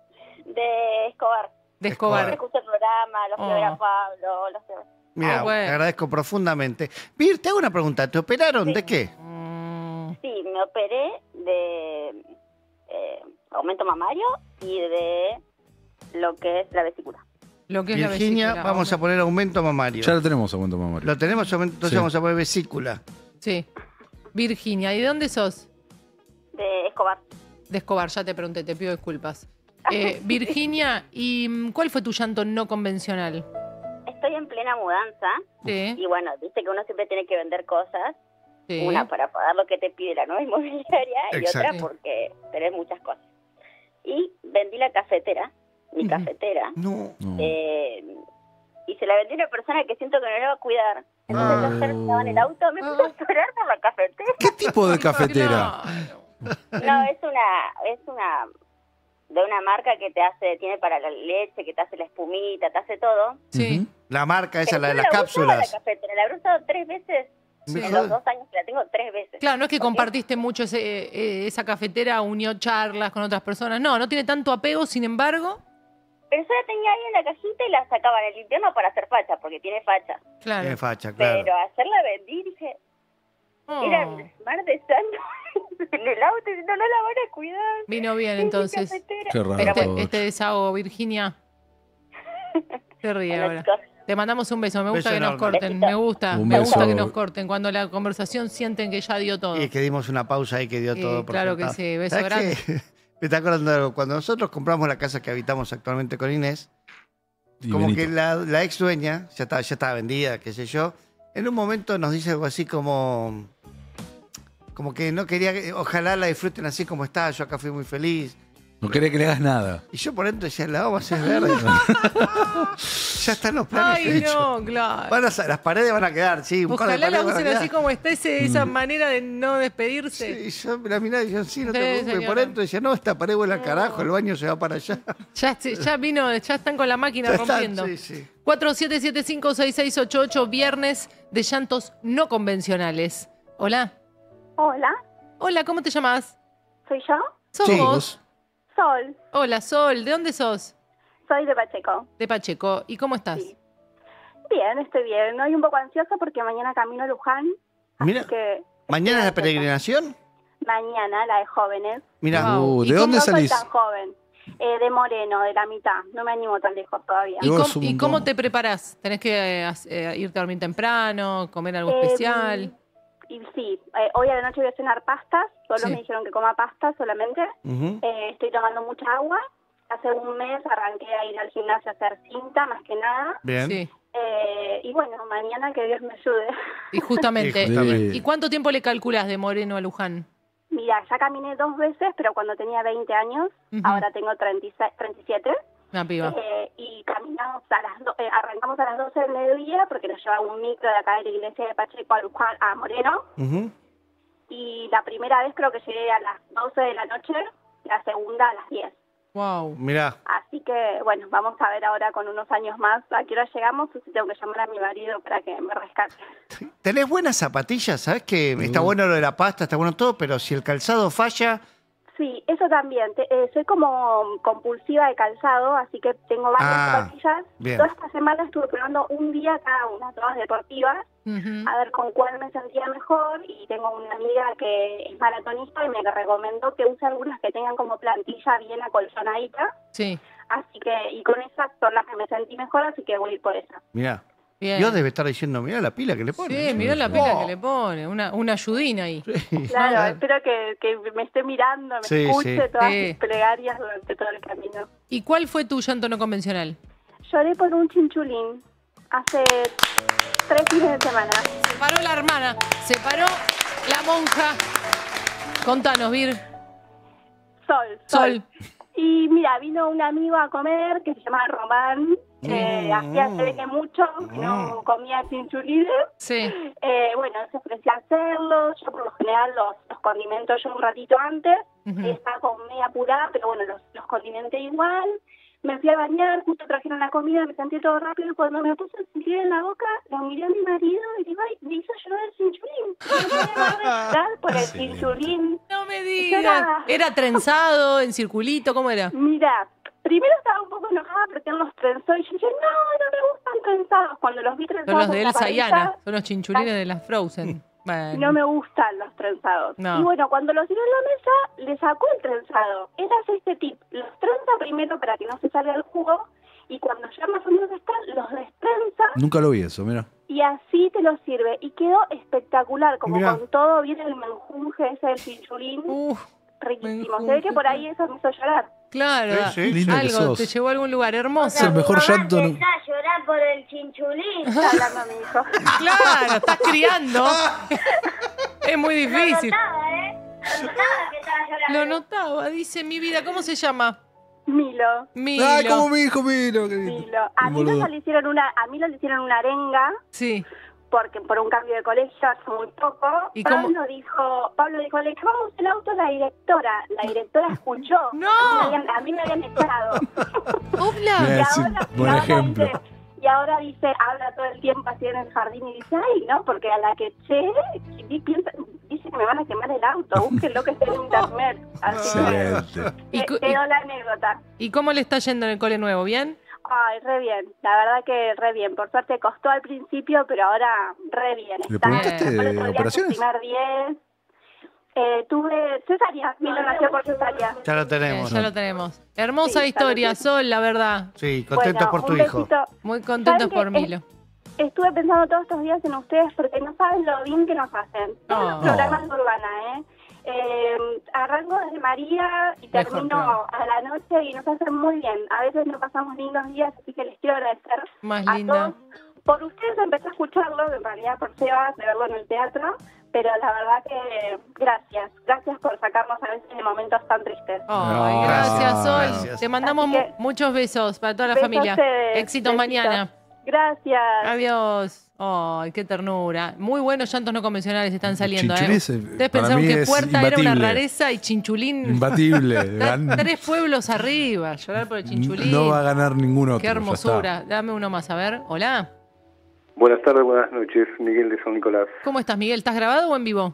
De Escobar. De Escobar. Escobar. Escucho el programa, los fui a ver Oh. a Pablo, los fui a ver. Mira, Ah, bueno. te agradezco profundamente. Vir, te hago una pregunta. ¿Te operaron de qué? Mm, Sí, me operé de eh, aumento mamario y de lo que es la vesícula. lo que es la Virginia, vesícula. vamos a poner aumento mamario. Ya lo tenemos, aguanto, Mario. Lo tenemos, entonces Sí. vamos a poner vesícula. Sí. Virginia, ¿y de dónde sos? De Escobar. De Escobar, ya te pregunté, te pido disculpas. Eh, Virginia, ¿y mm, cuál fue tu llanto no convencional? Estoy en plena mudanza Sí. y bueno, viste que uno siempre tiene que vender cosas. Sí. Una para pagar lo que te pide la nueva inmobiliaria y Exacto. otra porque tenés muchas cosas. Y vendí la cafetera, mi Ujú. cafetera. No. No. Eh, y se la vendí a una persona que siento que no la va a cuidar. Entonces Ah. yo ayer estaba en el auto, me puse a llorar por la cafetera. ¿Qué tipo de cafetera? Claro. No, es una, es una, de una marca que te hace, tiene para la leche, que te hace la espumita, te hace todo. Sí. Ujú. La marca esa, Pero la de yo las la usaba cápsulas. La cafetera, la habré usado tres veces Me en jodas. los dos años que la tengo, tres veces. Claro, no es que ¿Ok? compartiste mucho ese, eh, esa cafetera, unió charlas con otras personas. No, no tiene tanto apego, sin embargo. Pero yo la tenía ahí en la cajita y la sacaba en el invierno para hacer facha, porque tiene facha. Claro. Tiene facha, claro. Pero ayer la vendí y dije, Oh, era martes santo en el auto y no, no la van a cuidar. vino bien, Es mi entonces. cafetera. Qué raro. Pero Este, bueno, este desahogo, Virginia. Te ríe bueno, ahora. chicos, Te mandamos un beso. Me gusta Beso que nos enorme. corten. Besito. Me gusta. Un Me gusta beso. que nos corten. Cuando la conversación sienten que ya dio todo. Y es que dimos una pausa ahí que dio Sí, todo por claro que sentado. sí, beso ¿Sabes grande. qué? Me está acordando de algo. Cuando nosotros compramos la casa que habitamos actualmente con Inés, Y como Benito. que la, la ex dueña, ya estaba, ya estaba vendida, qué sé yo, en un momento nos dice algo así como, como que no quería, que- ojalá la disfruten así como está, yo acá fui muy feliz. No quería que le hagas nada. Y yo por dentro decía, la vamos a hacer verde. ya están los planes Ay, hechos. no, claro. Van a sa- las paredes van a quedar, sí, un par de Ojalá la paredes van a usen así quedar. como está ese, esa manera de no despedirse. Sí, y yo la miraba y yo, sí, no te Sí, preocupes. señora. Por dentro decía, no, esta pared vuela al carajo, el baño se va para allá. Ya, se- ya vino, ya están con la máquina Ya están, rompiendo. sí, sí. cuatro siete siete cinco seis seis ocho ocho, viernes de llantos no convencionales. Hola. hola, Hola, ¿cómo te llamas? ¿soy yo? ¿Sos Sí, vos? Sol, Hola, Sol. ¿De dónde sos? soy de Pacheco. De Pacheco. ¿Y cómo estás? Sí. Bien, estoy bien. Hoy un poco ansiosa porque mañana camino a Luján. Así Mira, que ¿mañana es la estoy ansiosa. peregrinación? Mañana, la de jóvenes. Mira, Wow. Uh, ¿Y ¿De cómo dónde no salís? soy tan joven. Eh, de Moreno, de la mitad. No me animo tan lejos todavía. ¿Y, Igual cómo, es un y montón. cómo te preparás? ¿Tenés que eh, hac- eh, irte a dormir temprano, comer algo Eh, especial? Y sí, eh, hoy a la noche voy a cenar pastas. Solo Sí. me dijeron que coma pastas solamente. ujú. Eh, estoy tomando mucha agua. Hace un mes arranqué a ir al gimnasio a hacer cinta, más que nada. Bien. Sí. Eh, y bueno, mañana que Dios me ayude. Y justamente, Sí, justamente. ¿y cuánto tiempo le calculás de Moreno a Luján? Mira, ya caminé dos veces, pero cuando tenía veinte años, Ujú. ahora tengo treinta y seis, treinta y siete. Una piba. Eh, y caminamos a las do- eh, arrancamos a las doce del mediodía porque nos lleva un micro de acá de la iglesia de Pacheco a Luján, a Moreno. Ujú. Y la primera vez creo que llegué a las doce de la noche, la segunda a las diez. Wow. Mirá. Así que, bueno, vamos a ver ahora con unos años más a qué hora llegamos, o si tengo que llamar a mi marido para que me rescate. Tenés buenas zapatillas, ¿sabés que está bueno lo de la pasta, está bueno todo, pero si el calzado falla, Sí, eso también. Te- eh, soy como compulsiva de calzado, así que tengo varias Ah, zapatillas. bien. Toda esta semana estuve probando un día cada una, todas deportivas, Ujú. a ver con cuál me sentía mejor. Y tengo una amiga que es maratonista y me recomendó que use algunas que tengan como plantilla bien acolchonadita. Sí, Así que, y con esas son las que me sentí mejor, así que voy a ir por esa. mirá. bien. Dios debe estar diciendo, mirá la pila que le pone. Sí, mirá la pila que le pone, una, una ayudina ahí. Claro, Ah. espero que, que me esté mirando, me Sí, escuche sí. todas Sí. mis plegarias durante todo el camino. ¿Y cuál fue tu llanto no convencional? Lloré por un chinchulín hace tres fines de semana. Se paró la hermana, se paró la monja. Contanos, Vir. Sol, Sol. Y mira, vino un amigo a comer que se llama Román. Eh, hacía se ve que mucho que no comía chinchulines. Sí. Eh, bueno, se ofrecía a hacerlo. Yo por lo general los, los condimentos yo un ratito antes. Ujú. Estaba como media apurada, pero bueno, los, los condimenté igual. Me fui a bañar, justo trajeron la comida, me sentí todo rápido. Cuando me puse el chinchulín en la boca, lo miré a mi marido y digo, ay, me hizo llorar el chinchulín. Me voy a arreglar por el chinchulín. No me Era- digas. ¿Era trenzado, en circulito? ¿Cómo era? Mira, primero estaba un poco enojada porque él los trenzó y yo dije, no, no me gustan trenzados. Cuando los vi trenzados Son los de en la Elsa y pareja, Anna. Son los chinchulines de las Frozen. Bueno. no me gustan los trenzados. No. Y bueno, cuando los tiró en la mesa, le sacó el trenzado. Él hace este tip, los trenza primero para que no se salga el jugo y cuando ya más o menos están, los destrenza Nunca lo vi eso, mira. y así te los sirve. Y quedó espectacular, como Mirá. con todo, viene el menjunje ese del chinchulín, Uf, riquísimo. Se ve que por ahí eso me hizo llorar. claro. Sí, sí, Linda que Algo, sos. te llevó a algún lugar hermoso. Es el mejor llanto. no- a llorar por el chinchulín, está hablando mi hijo. Claro, estás criando. Es muy difícil. ¿eh? Notaba que estaba llorando. Lo notaba, dice mi vida. ¿Cómo se llama? Milo, Milo. Ay, como mi hijo, Milo. qué lindo. Milo. A Milo Boludo. le hicieron una, a Milo le hicieron una arenga Sí. porque por un cambio de colegio hace muy poco. ¿Y Pablo cómo? dijo, Pablo dijo, le llevamos el auto a la directora. La directora escuchó. ¡No! A mí me habían, a mí me habían echado. Obla. Mira, Y es un ahora, y buen ahora ejemplo. dice, y ahora dice, habla todo el tiempo así en el jardín y dice, ay, no, porque a la que che, y piensa, dice que me van a quemar el auto, búsquenlo que está en internet. Así Excelente. ¿Y que cu- quedó la anécdota. ¿Y cómo le está yendo en el cole nuevo? ¿Bien? Ay, re bien, la verdad que re bien. Por suerte costó al principio, pero ahora re bien. ¿Le Está- preguntaste fue el de otro día operaciones? su primer diez. Eh, tuve cesárea, Milo nació por cesárea. Ya lo Eh, tenemos. ya lo tenemos. Hermosa Sí, historia, claro que Sol, la verdad. Sí, contento Bueno, por tu un hijo. besito. Muy contentos ¿Saben por qué? Milo. Estuve pensando todos estos días en ustedes porque no saben lo bien que nos hacen. Todos Oh. los programas de Urbana, ¿eh? Eh, arranco desde María y Mejor termino programa. a la noche y nos hacen muy bien. A veces nos pasamos lindos días, así que les quiero agradecer Más a linda. todos. Por ustedes empecé a escucharlo, en realidad por Sebas, de verlo en el teatro, pero la verdad que gracias. Gracias por sacarnos a veces de momentos tan tristes. Ay, No, gracias, Sol. gracias. Te mandamos Así que- mu- muchos besos para toda la Besos a familia. ustedes. Éxitos Besitos. mañana. Gracias. Adiós. Ay, qué ternura. Muy buenos llantos no convencionales están saliendo. ¿eh? Chinchulín se- Ustedes para pensaron mí que es Puerta era una imbatible. rareza y Chinchulín. Imbatible. Está Gan- tres pueblos arriba. Llorar por el Chinchulín. No va a ganar ningún otro. Qué ya hermosura. Dame uno más, a ver. Hola. Buenas tardes, buenas noches, Miguel de San Nicolás. ¿Cómo estás, Miguel? ¿Estás grabado o en vivo?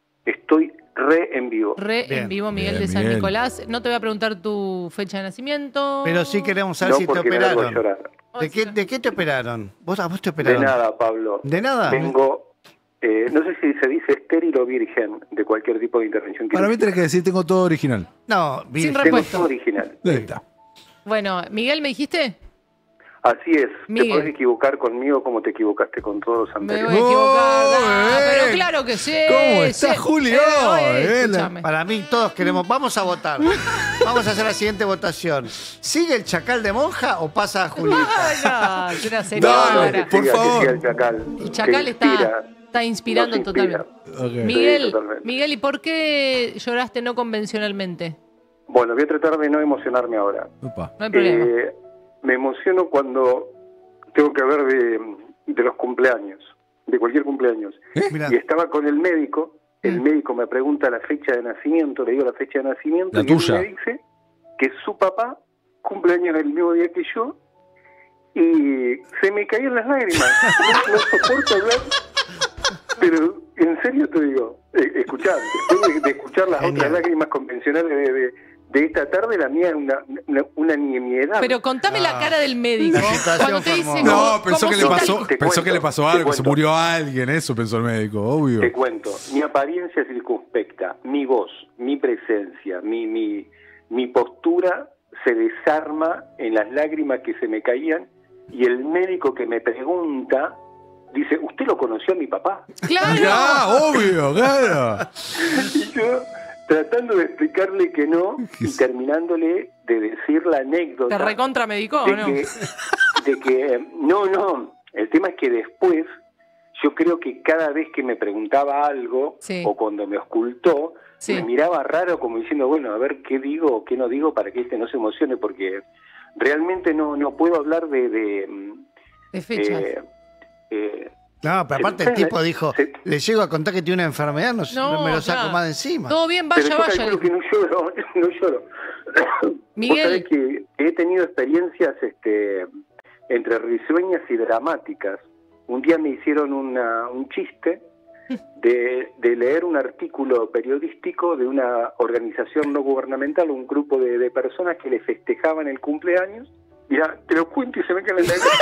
Estoy re en vivo. Re Bien. en vivo, Miguel Bien, de San Miguel. Nicolás. No te voy a preguntar tu fecha de nacimiento. Pero sí queremos saber No si te porque me hago operaron. llorar. ¿De qué, ¿De qué te operaron? ¿Vos, a vos te De operaron? nada, Pablo. ¿De nada? Tengo, eh, no sé si se dice estéril o virgen de cualquier tipo de intervención. Para mí tenés que decir, tengo todo original. No, Sin virgen. Tengo respuesta. todo original. Ahí está. Bueno, Miguel, ¿me dijiste? Así es, Miguel. te puedes equivocar conmigo como te equivocaste con todos los Me anteriores. voy a equivocar. Oh, Ah, eh. pero claro que sí. ¿Cómo está, sí. Julio? Eh, oye, Eh, escúchame. Para mí todos queremos, vamos a votar. Vamos a hacer la siguiente votación. ¿Sigue el chacal de monja o pasa a Julieta? Ay, no, es una Dale, señora. por Que siga, que favor. siga el chacal. El chacal que está, inspira, está inspirando nos inspira. totalmente. Ok. Miguel, Sí, totalmente. Miguel, ¿y por qué lloraste no convencionalmente? Bueno, voy a tratar de no emocionarme ahora. Opa. No hay problema. Eh, me emociono cuando tengo que hablar de, de los cumpleaños, de cualquier cumpleaños. Mirá. Y estaba con el médico, el Mm. médico me pregunta la fecha de nacimiento, le digo la fecha de nacimiento, La y él tuya. me dice que su papá cumpleaños el mismo día que yo, y se me caían las lágrimas. No, no soporto hablar, pero en serio te digo, eh, escuchá, después de, de escuchar las Genial. otras lágrimas convencionales de, de, de esta tarde, la mía es una, una, una nimiedad. Pero contame la Ah. cara del médico. La situación Cuando te fue dice. hermosa. ¿cómo- No, pensó cómo que le se pasó, tal- Te pensó cuento, que le pasó te algo, se cuento. murió alguien, eso pensó el médico, obvio. Te cuento, mi apariencia circunspecta, mi voz, mi presencia, mi, mi, mi postura se desarma en las lágrimas que se me caían y el médico que me pregunta dice, ¿usted lo conoció a mi papá? Claro. Ya, obvio, claro. Y yo tratando de explicarle que no y terminándole de decir la anécdota Te recontra medicó, de ¿no? que, de que eh, no, no, el tema es que después yo creo que cada vez que me preguntaba algo Sí. o cuando me ocultó, Sí. me miraba raro como diciendo, bueno, a ver qué digo o qué no digo para que este no se emocione, porque realmente no, no puedo hablar de... de mm, De fechas. eh, eh, No, pero aparte el tipo dijo, le llego a contar que tiene una enfermedad, no, No, no me lo saco claro. más de encima. Todo bien, pero vaya, yo vaya. calculo que no lloro, no lloro. Miguel. Vos sabés que he tenido experiencias este, entre risueñas y dramáticas. Un día me hicieron una, un chiste de, de leer un artículo periodístico de una organización no gubernamental, un grupo de, de personas que le festejaban el cumpleaños. Mira, te lo cuento y se me caen las lágrimas.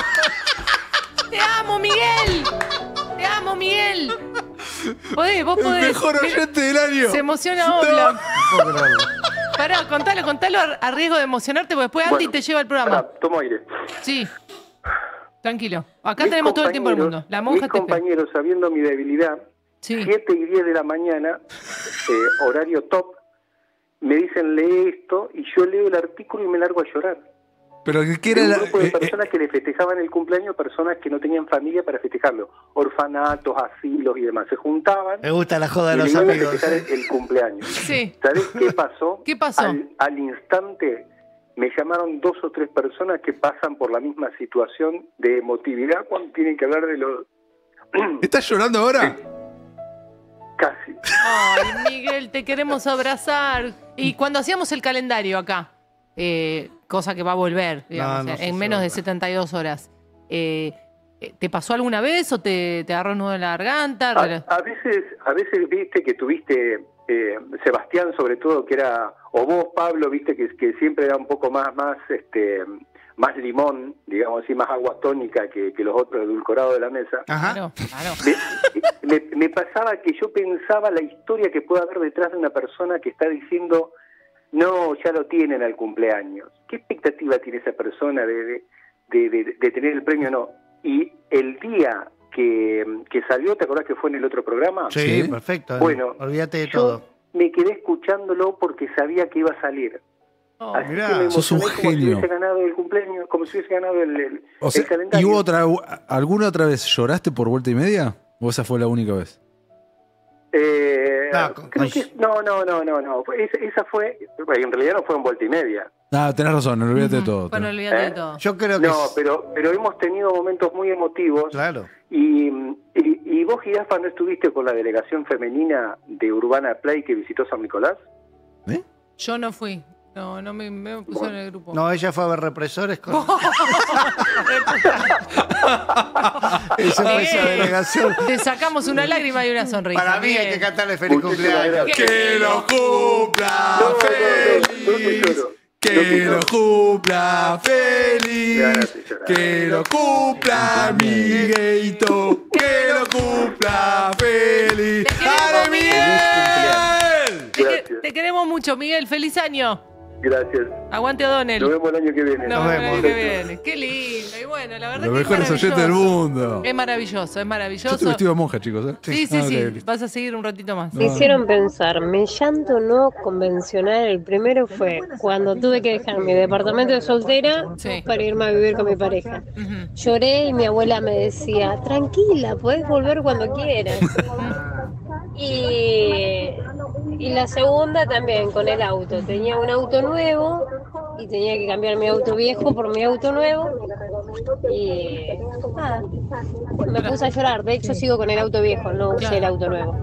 ¡Te amo, Miguel! ¡Te amo, Miguel! Podés, vos podés. El mejor oyente del año. Se emociona Obla. Pará, contalo, contalo a, a riesgo de emocionarte, porque después Andy Bueno, te lleva el programa. pará, tomo aire. Sí. Tranquilo. Acá Mis tenemos todo el tiempo del compañeros- mundo. La monja Mis te espera. compañeros, sabiendo mi debilidad, Sí. siete y diez de la mañana, eh, horario top, me dicen lee esto y yo leo el artículo y me largo a llorar. Pero ¿qué De era un la, grupo de eh, eh, personas que le festejaban el cumpleaños, personas que no tenían familia para festejarlo, orfanatos, asilos y demás, se juntaban Me gusta la joda y de le los iban a amigos. festejar el, el cumpleaños. Sí. ¿Sabés qué pasó? ¿Qué pasó? Al, al instante me llamaron dos o tres personas que pasan por la misma situación de emotividad cuando tienen que hablar de los... ¿Estás llorando ahora? Casi. Ay, Miguel, te queremos abrazar. Y cuando hacíamos el calendario acá, eh, cosa que va a volver, digamos, No, no en sé si menos va a de volver. setenta y dos horas, eh, ¿te pasó alguna vez o te, te agarró un nudo en la garganta? A, a veces, a veces viste que tuviste eh, Sebastián, sobre todo, que era, o vos, Pablo, viste que, que siempre era un poco más, más, este, más limón, digamos así, más agua tónica que, que los otros edulcorados de la mesa. Ajá. Claro, claro. Me, me- me pasaba que yo pensaba la historia que puede haber detrás de una persona que está diciendo, no, ya lo tienen al cumpleaños. ¿Qué expectativa tiene esa persona de, de, de- de- de tener el premio o no? Y el día que, que salió, ¿te acordás que fue en el otro programa? Sí, Sí. perfecto. Bueno, olvídate de yo todo. me quedé escuchándolo porque sabía que iba a salir. Oh, Así mirá, que me sos un emocioné como si genio. hubiese ganado el cumpleaños, como si hubiese ganado el, el, O sea, el calendario. ¿y hubo otra, alguna otra vez lloraste por vuelta y media? ¿O esa fue la única vez? Eh, No, con- creo con- que- no, no, no, no, no. Fue- Esa, esa fue, bueno, en realidad no fue en vuelta y media. Ah, tenés razón, olvídate de todo. Bueno, tenés- olvídate de ¿Eh? todo. Yo creo que... No, es- pero pero hemos tenido momentos muy emotivos. Claro. Y, y, y vos, Jirafa, ¿no estuviste con la delegación femenina de Urbana Play que visitó San Nicolás? ¿Eh? Yo no fui. No, no me, me pusieron en el grupo. No, ella fue a ver represores con... Esa fue esa Miguel, delegación. Te sacamos una lágrima y una sonrisa. Para mí hay Miguel. que cantarle feliz Muchísimas cumpleaños. gracias. ¡Que lo cumpla No, no, no, no te feliz! lloro. No ¡Que te lo lloro. cumpla feliz! Ya, ya te lloraba. ¡Que lo cumpla Miguelito! ¡Que lo cumpla feliz! Te queremos, ¡Dale, Miguel! Te, que- Gracias. te queremos mucho, Miguel. Feliz año. Gracias. Aguante O'Donnell. Nos vemos el año que viene. Nos vemos el año que viene. Qué lindo. Y bueno, la verdad Los que es mejores oyentes del maravilloso. mundo. Es maravilloso, es maravilloso. Yo estoy vestido de monja, chicos. ¿eh? Sí, sí, Ah, sí. ok, listo. Vas a seguir un ratito más. Me hicieron pensar, mi llanto no convencional, el primero fue cuando tuve que dejar mi departamento de soltera Sí. para irme a vivir con mi pareja. Ujú. Lloré y mi abuela me decía, tranquila, podés volver cuando quieras. Y, y la segunda también con el auto. Tenía un auto nuevo y tenía que cambiar mi auto viejo por mi auto nuevo. Y nada, me puse a llorar. De hecho, sigo con el auto viejo, no usé Claro. el auto nuevo.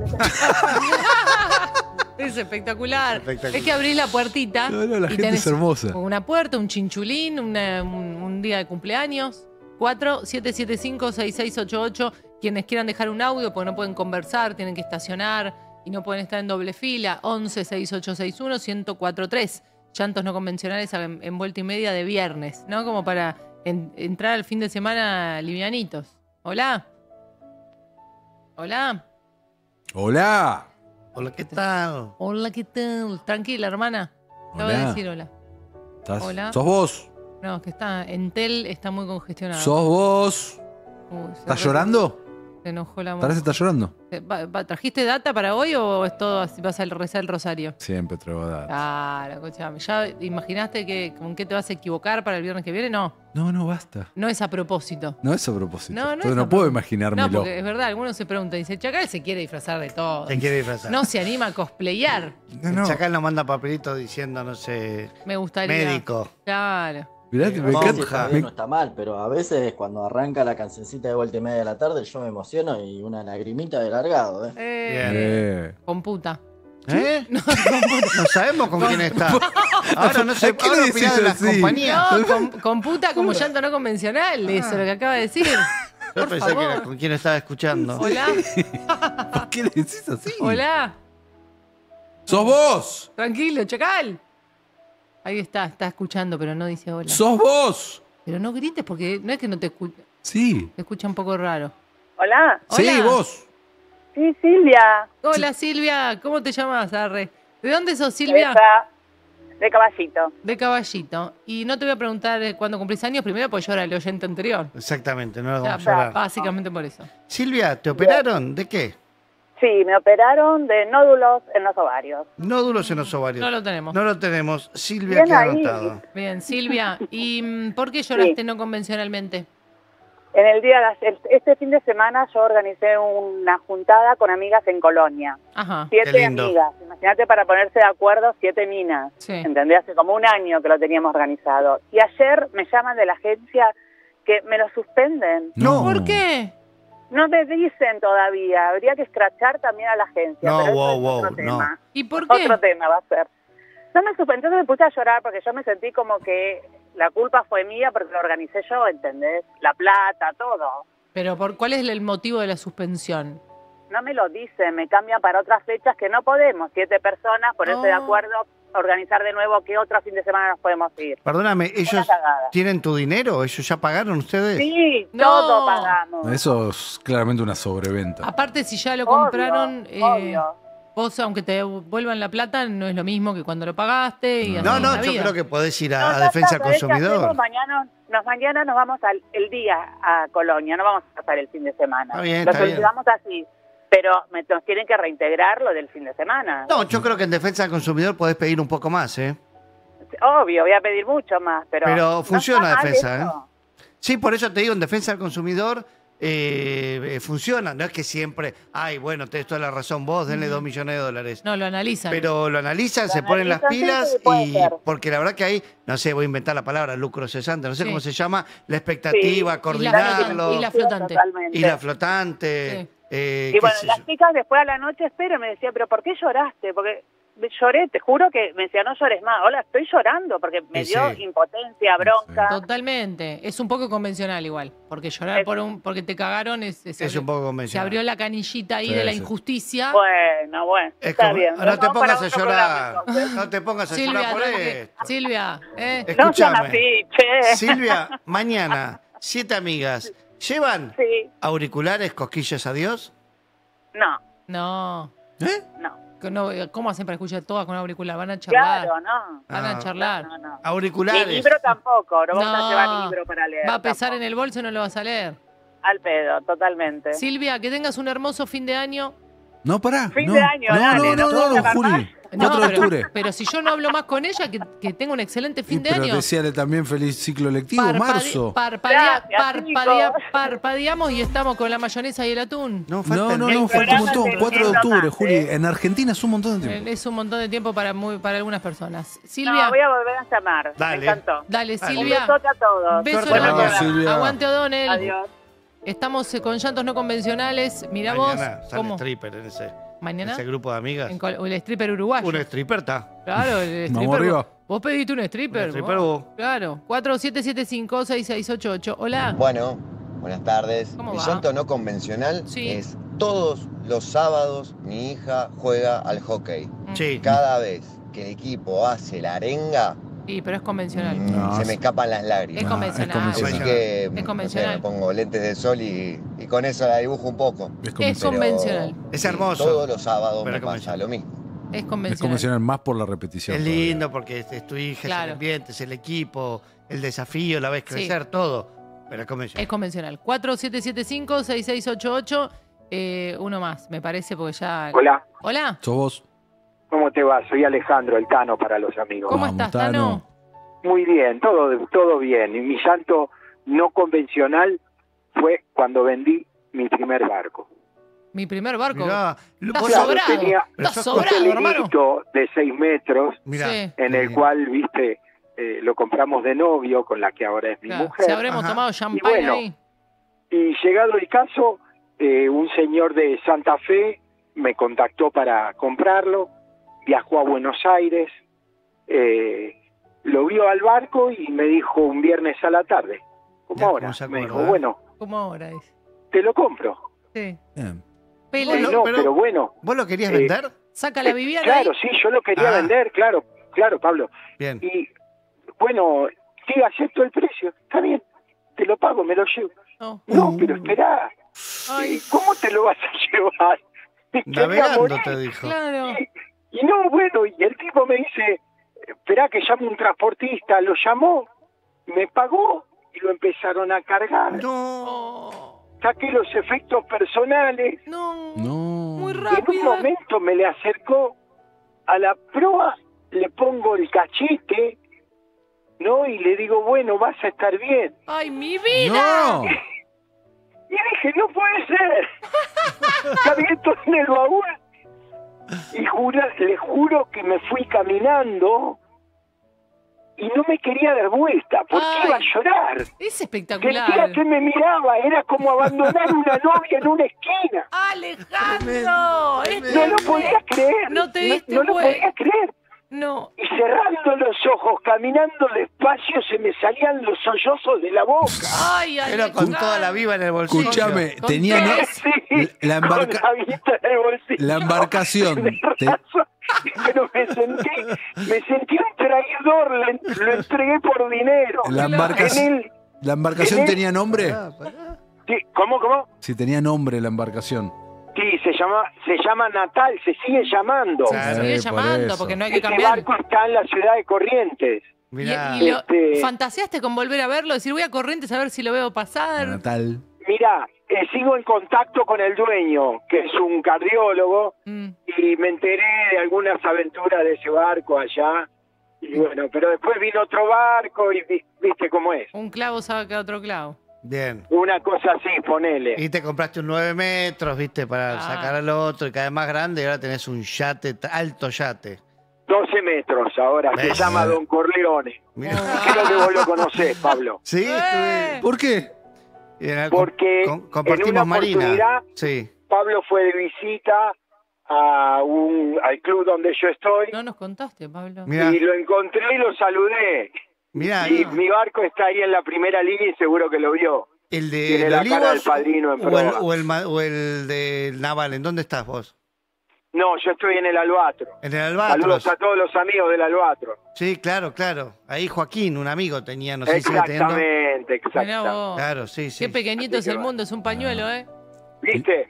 Es espectacular. Espectacular. Es que abrís la puertita. No, no, la y gente tenés es hermosa. Una puerta, un chinchulín, una- un, un día de cumpleaños. cuatro siete siete cinco seis seis ocho ocho. Quienes quieran dejar un audio porque no pueden conversar, tienen que estacionar y no pueden estar en doble fila. once sesenta y ocho sesenta y uno ciento cuarenta y tres. Llantos no convencionales en, en vuelta y media de viernes, ¿no? Como para en- entrar al fin de semana livianitos. Hola. Hola. Hola. Hola, ¿qué tal? Hola, ¿qué tal? Tranquila, hermana. Te voy a Hola. decir hola. ¿Estás? Hola. ¿Sos vos? No, es que está. Entel está muy congestionado. ¿Sos vos? Uy, se ¿Estás re- llorando? Se enojó la ¿Parece que estás llorando? Eh, va- va- ¿Trajiste data para hoy o es todo así? ¿Vas a rezar el rosario? Siempre traigo datos. Claro, escuchame. ¿Ya imaginaste que con qué te vas a equivocar para el viernes que viene? No. No, no, basta. No es a propósito. No es a propósito. No, no Entonces es no a puedo propósito. imaginármelo. No, porque es verdad, algunos se preguntan. Dice, Chacal se quiere disfrazar de todo. Se quiere disfrazar. No se anima a cosplayar. No, El no. Chacal nos manda papelitos diciendo, no sé, Me gustaría. médico. Claro. Mirá que me Monja. encanta. Está me- bien, no está mal, pero a veces cuando arranca la cancioncita de vuelta y media de la tarde, yo me emociono y una lagrimita de largado, ¿eh? Eh, Eh. Con puta. ¿Eh? No, sabemos con quién está. Ahora no sé, ¿A quién ahora le opinás decís de las así? compañías. No, con, con puta como llanto no convencional. Eso es lo que acaba de decir. Yo Por pensé que favor. era con quién estaba escuchando. Hola. ¿Por qué le decís así? Hola. ¡Sos vos! Tranquilo, Chacal. Ahí está, está escuchando, pero no dice hola. ¡Sos vos! Pero no grites porque no es que no te escucha. Sí. Te escucha un poco raro. Hola, Sí, Hola. vos. sí, Silvia. Hola, Silvia. ¿Cómo te llamas, Arre? ¿De dónde sos, Silvia? Esa, de Caballito. De Caballito. Y no te voy a preguntar eh, cuándo cumplís años, primero porque yo era el oyente anterior. Exactamente, no lo O sea, vamos a llorar. básicamente por eso. Silvia, ¿te operaron? ¿De qué? Sí, me operaron de nódulos en los ovarios. Nódulos en los ovarios. No lo tenemos. No lo tenemos. Silvia, Bien queda ahí. anotado. Bien, Silvia. ¿Y mm, por qué lloraste no convencionalmente? En el día, el- este fin de semana yo organicé una juntada con amigas en Colonia. Ajá. Siete Qué lindo. amigas. Imagínate para ponerse de acuerdo, siete minas. Sí. ¿Entendés? Hace como un año que lo teníamos organizado. Y ayer me llaman de la agencia que me lo suspenden. No. ¿Por qué? No me dicen todavía. Habría que escrachar también a la agencia. No, pero eso wow, es wow, otro no. tema. ¿Y por qué? Otro tema va a ser. No me suspendí, entonces me puse a llorar porque yo me sentí como que la culpa fue mía porque lo organicé yo, ¿entendés? La plata, todo. Pero por ¿cuál es el motivo de la suspensión? No me lo dicen, me cambian para otras fechas que no podemos. Siete personas, ponerse de Oh. acuerdo, organizar de nuevo qué otro fin de semana nos podemos ir. Perdóname, ¿ellos cagada. tienen tu dinero? ¿Ellos ya pagaron ustedes? Sí, No. todo pagamos. Eso es claramente una sobreventa. Aparte, si ya lo Obvio, compraron, eh, obvio. vos, aunque te devuelvan la plata, no es lo mismo que cuando lo pagaste. Y así No, es no, la yo vida. creo que podés ir No, a, a ya defensa está, del ¿sabés qué hacemos? consumidor. Mañana, nos, mañana nos vamos al, el día a Colonia, no vamos a pasar el fin de semana. Está bien, Lo está bien. solicitamos así, pero me, nos tienen que reintegrar lo del fin de semana. No, yo creo que en defensa del consumidor podés pedir un poco más, ¿eh? Obvio, voy a pedir mucho más, pero... Pero no funciona está mal defensa, eso. Sí, por eso te digo, en defensa del consumidor eh, eh, funciona. No es que siempre, ay, bueno, tenés toda la razón vos, denle dos millones de dólares. No, lo analizan. Pero lo analizan, Lo se ponen las analizan, pilas sí, sí, puede y ser. porque la verdad que hay, no sé, voy a inventar la palabra lucro cesante, no sé Sí. cómo se llama, la expectativa, Sí. coordinarlo, Isla flotante. Totalmente. isla flotante. Sí. eh, Y qué bueno, sé las yo. chicas después a la noche espero me decía, pero ¿por qué lloraste? Porque me lloré, te juro que me decía, no llores más. Hola, estoy llorando porque me Sí, dio sí. impotencia, bronca. Totalmente. Es un poco convencional igual. Porque llorar Es- por un, porque te cagaron es, es- Es un poco se convencional. abrió la canillita ahí Sí, de la sí. injusticia. Bueno, bueno, Es está como- bien. no te Vamos pongas para a otro llorar, programa, entonces. no te pongas a Silvia, llorar por tranqui- esto. Silvia, ¿eh? No sean Escúchame, así, che. Silvia, mañana, siete amigas, ¿llevan Sí, auriculares, cosquillas a Dios? no, No. ¿Eh? no. no, ¿cómo hacen para escuchar todas con auricular? Van a charlar. Claro, no. Van a Ah. charlar. No, no. Auriculares. Ni libro tampoco, no vamos No. a llevar libro para leer. Va a pesar tampoco. en el bolso y no lo vas a leer. Al pedo, totalmente. Silvia, que tengas un hermoso fin de año. No, pará. Fin no, de año, no, dale, no, ¿no no, puedo no, llamar Juli. más? No, cuatro de pero, octubre. pero si yo no hablo más con ella, que, que tenga un excelente fin Sí, de pero año. deseale también feliz ciclo lectivo, Parpade- marzo. parpadea- Gracias, parpadea- chicos. parpadeamos y estamos con la mayonesa y el atún. No, No, falta no, el- no, falta un montón. programa cuatro de termina octubre, más, Juli. ¿eh? En Argentina es un montón de Eh, tiempo. Es un montón de tiempo para, muy, para algunas personas. Silvia, No, voy a volver a llamar. Dale. Me encantó. dale, Un Silvia. besote a todos. Beso Suerte, enorme. Chao, Silvia. Aguante O'Donnell. Adiós. Estamos eh, con llantos no convencionales. Mirá vos. Mañana sale ¿Cómo? stripper en ese, ¿Mañana? ese grupo de amigas. En col- o el stripper uruguayo. Un stripper está. Claro, el stripper. Vamos arriba. Vos, vos pediste un stripper. Un stripper vos. Claro. cuatro siete siete cinco seis seis ocho ocho. Hola. Bueno, buenas tardes. ¿Cómo Mi va? llanto no convencional Sí. es todos los sábados mi hija juega al hockey. Sí. Cada vez que el equipo hace la arenga, Sí, pero es convencional. mm, No, se sí. me escapan las lágrimas. Es convencional. es convencional. Así que Es no sé, convencional. me pongo lentes de sol y, y con eso la dibujo un poco. Es Es convencional. convencional. Es Sí, hermoso. Todos los sábados Pero me es pasa convencional. lo mismo. Es Es convencional. convencional más por la repetición. Es todavía. lindo porque es, es tu hija, es Claro. el ambiente, es el equipo, el desafío, la ves Sí. crecer, todo. Pero es convencional. Es convencional. cuatro siete siete cinco seis seis ocho ocho. Eh, uno más, me parece, porque ya. Hola, Hola. ¿Sos vos? ¿cómo te va? Soy Alejandro, el Tano para los amigos. ¿Cómo Vamos, estás, Tano. Tano? Muy bien, todo, todo bien. Y mi llanto no convencional fue cuando vendí mi primer barco. Mi primer barco. Mirá, lo- Estás vos- Claro, sobrado. tenía Estás sos sobrado, un hermano. celinito de seis metros mirá. Sí. en el cual, viste, eh, lo compramos de novio con la que ahora es mi Claro, mujer. si habremos Ajá. tomado Y champán bueno, ahí. Y llegado el caso, eh, un señor de Santa Fe me contactó para comprarlo, viajó a Buenos Aires, eh, lo vio al barco y me dijo un viernes a la tarde, como Ya, ahora, ¿cómo se me acuerda? dijo, bueno, ¿Cómo ahora es? te lo compro. Sí. Bien. Pela. Eh, Bueno, no, pero- pero, bueno, ¿Vos lo querías Eh, vender? Saca la eh, Viviana claro, ahí. sí, yo lo quería Ah. vender, claro, claro, Pablo. Bien. Y bueno, sí, acepto el precio, está bien, te lo pago, me lo llevo. No. No, pero espera, Ay, ¿cómo te lo vas a llevar? Quería Navegando, morir. te dijo. claro. Y, y no, bueno, y el tipo me dice, espera que llame un transportista, lo llamó, me pagó y lo empezaron a cargar. No. Oh, Saqué los efectos personales. no. No. Muy En un rápido. momento me le acercó a la proa, le pongo el cachete, ¿no? Y le digo, bueno, vas a estar bien. Ay, mi vida. No. Y dije, no puede ser. Cabía todo en el baúl. Y jura, le juro que me fui caminando y no me quería dar vuelta porque Ay. iba a llorar. Es Sentía espectacular. que me miraba, era como abandonar una novia en una esquina. Alejandro. es No lo tremendo. podía creer. No te diste no, no lo vuelta. podía creer. No. Y cerrando los ojos, caminando despacio, se me salían los sollozos de la boca. Ay, Pero con toda la viva en el bolsillo. Escúchame, Con tenía no- Sí, la, embarca- con la vista en el bolsillo. la embarcación. Tenés te- razón, pero me sentí, me sentí un traidor, le- lo entregué por dinero. la, En embarcación, el- ¿La embarcación en el- tenía nombre? sí, ¿Cómo, cómo? Si tenía nombre la embarcación. Sí, se llama, se llama Natal, se sigue llamando. Se sigue Eh, por llamando eso. porque no hay que Este cambiar. barco está en la ciudad de Corrientes. Y, Mirá. y lo- Este- ¿Fantaseaste con volver a verlo? Decir, voy a Corrientes a ver si lo veo pasar. Natal. Mira, eh, sigo en contacto con el dueño, que es un cardiólogo, Mm. y me enteré de algunas aventuras de ese barco allá. Y bueno, pero después vino otro barco y vi- viste cómo es. Un clavo saca otro clavo. Bien. Una cosa así, ponele. Y te compraste un nueve metros, viste, para Ah. sacar al otro y cada vez más grande y ahora tenés un yate, alto yate. doce metros ahora, se ¿Ves? llama Don Corleone. Mirá. Creo que vos lo conocés, Pablo. Sí, ¡Eh! estuve- ¿Por qué? y en el- Porque com- en compartimos una marina. oportunidad Sí. Pablo fue de visita a un, al club donde yo estoy No nos contaste, Pablo. Mirá, y lo encontré y lo saludé. mirá, Y mi barco está ahí en la primera línea y seguro que lo vio. el de, tiene de la cara Olivos del padrino en o el, proa. o, el, ma- o el de Naval. ¿En dónde estás vos? No, yo estoy en el Albatro. En el Albatros. Saludos a todos los amigos del Albatro. Sí, claro, claro. Ahí Joaquín, un amigo tenía, no sé si sigue teniendo. Exactamente, Mirá exacto. vos. Claro, sí, sí. Qué pequeñito Así es que el bueno. mundo, es un pañuelo, ¿eh? ¿Viste?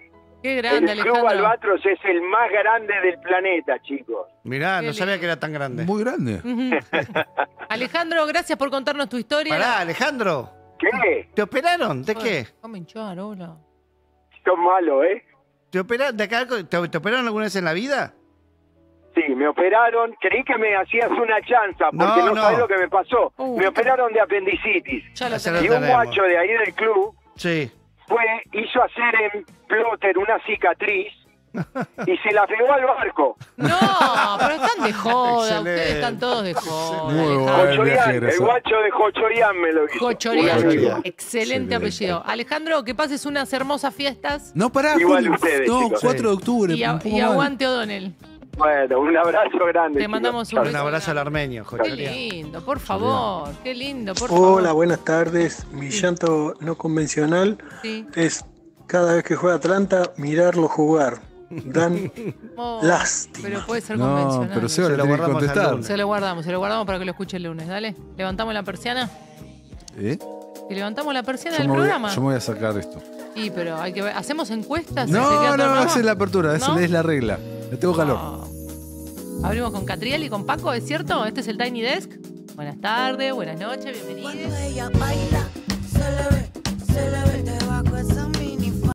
Qué grande, El Club Alejandro. Albatros es el más grande del planeta, chicos. Mirá, Qué no sabía lindo. que era tan grande. Muy grande. Ujú. Alejandro, gracias por contarnos tu historia. Pará, Alejandro. ¿Qué? ¿Te operaron? ¿De qué? Vamos a hinchar, hola. Son malos, ¿eh? ¿Te operaron, de acá, te, te operaron alguna vez en la vida? Sí, me operaron. Creí que me hacías una chanza, porque No, no, no. sabés lo que me pasó. Uh, me operaron de apendicitis. Ya lo Ya tenés. Y lo un tenemos. guacho de ahí del club Sí. fue, hizo hacer en plotter una cicatriz y se la pegó al barco. No, pero están de joda. Excelente. Ustedes están todos de joda. Muy Alejandro. bueno. Jochorián, viaje el egresado. guacho de Jochorián me lo hizo. Jochorián. Un amigo. Jochorián. Excelente Excelente. apellido. Alejandro, que pases unas hermosas fiestas. No, pará, Igual Juli. ustedes, No, chicos. cuatro de octubre. Y, a- un poco y más. aguante O'Donnell. Bueno, un abrazo grande. Te chicos. mandamos un Un beso. abrazo al armenio, Qué Jochorián. lindo, por favor. Qué lindo, por favor. Hola, buenas tardes. Mi llanto no convencional Sí. es cada vez que juega Atlanta, mirarlo jugar. Dan Oh, lástima. pero puede ser No, convencional. pero Seba Se le lo tiene que guardamos al contestar. lunes. Se lo guardamos, se lo guardamos para que lo escuche el lunes. Dale. Levantamos la persiana. ¿Eh? Y levantamos la persiana Yo del me, voy, programa. yo me voy a sacar esto. Y pero hay que ver. ¿Hacemos encuestas? ¿Se No, queda todo no, el no, programa? esa es la apertura, esa ¿No? es la regla. Le tengo calor. No. Abrimos con Catriel y con Paco, ¿es cierto? Este es el Tiny Desk. Buenas tardes, buenas noches, bienvenidos. Ella baila, se le ve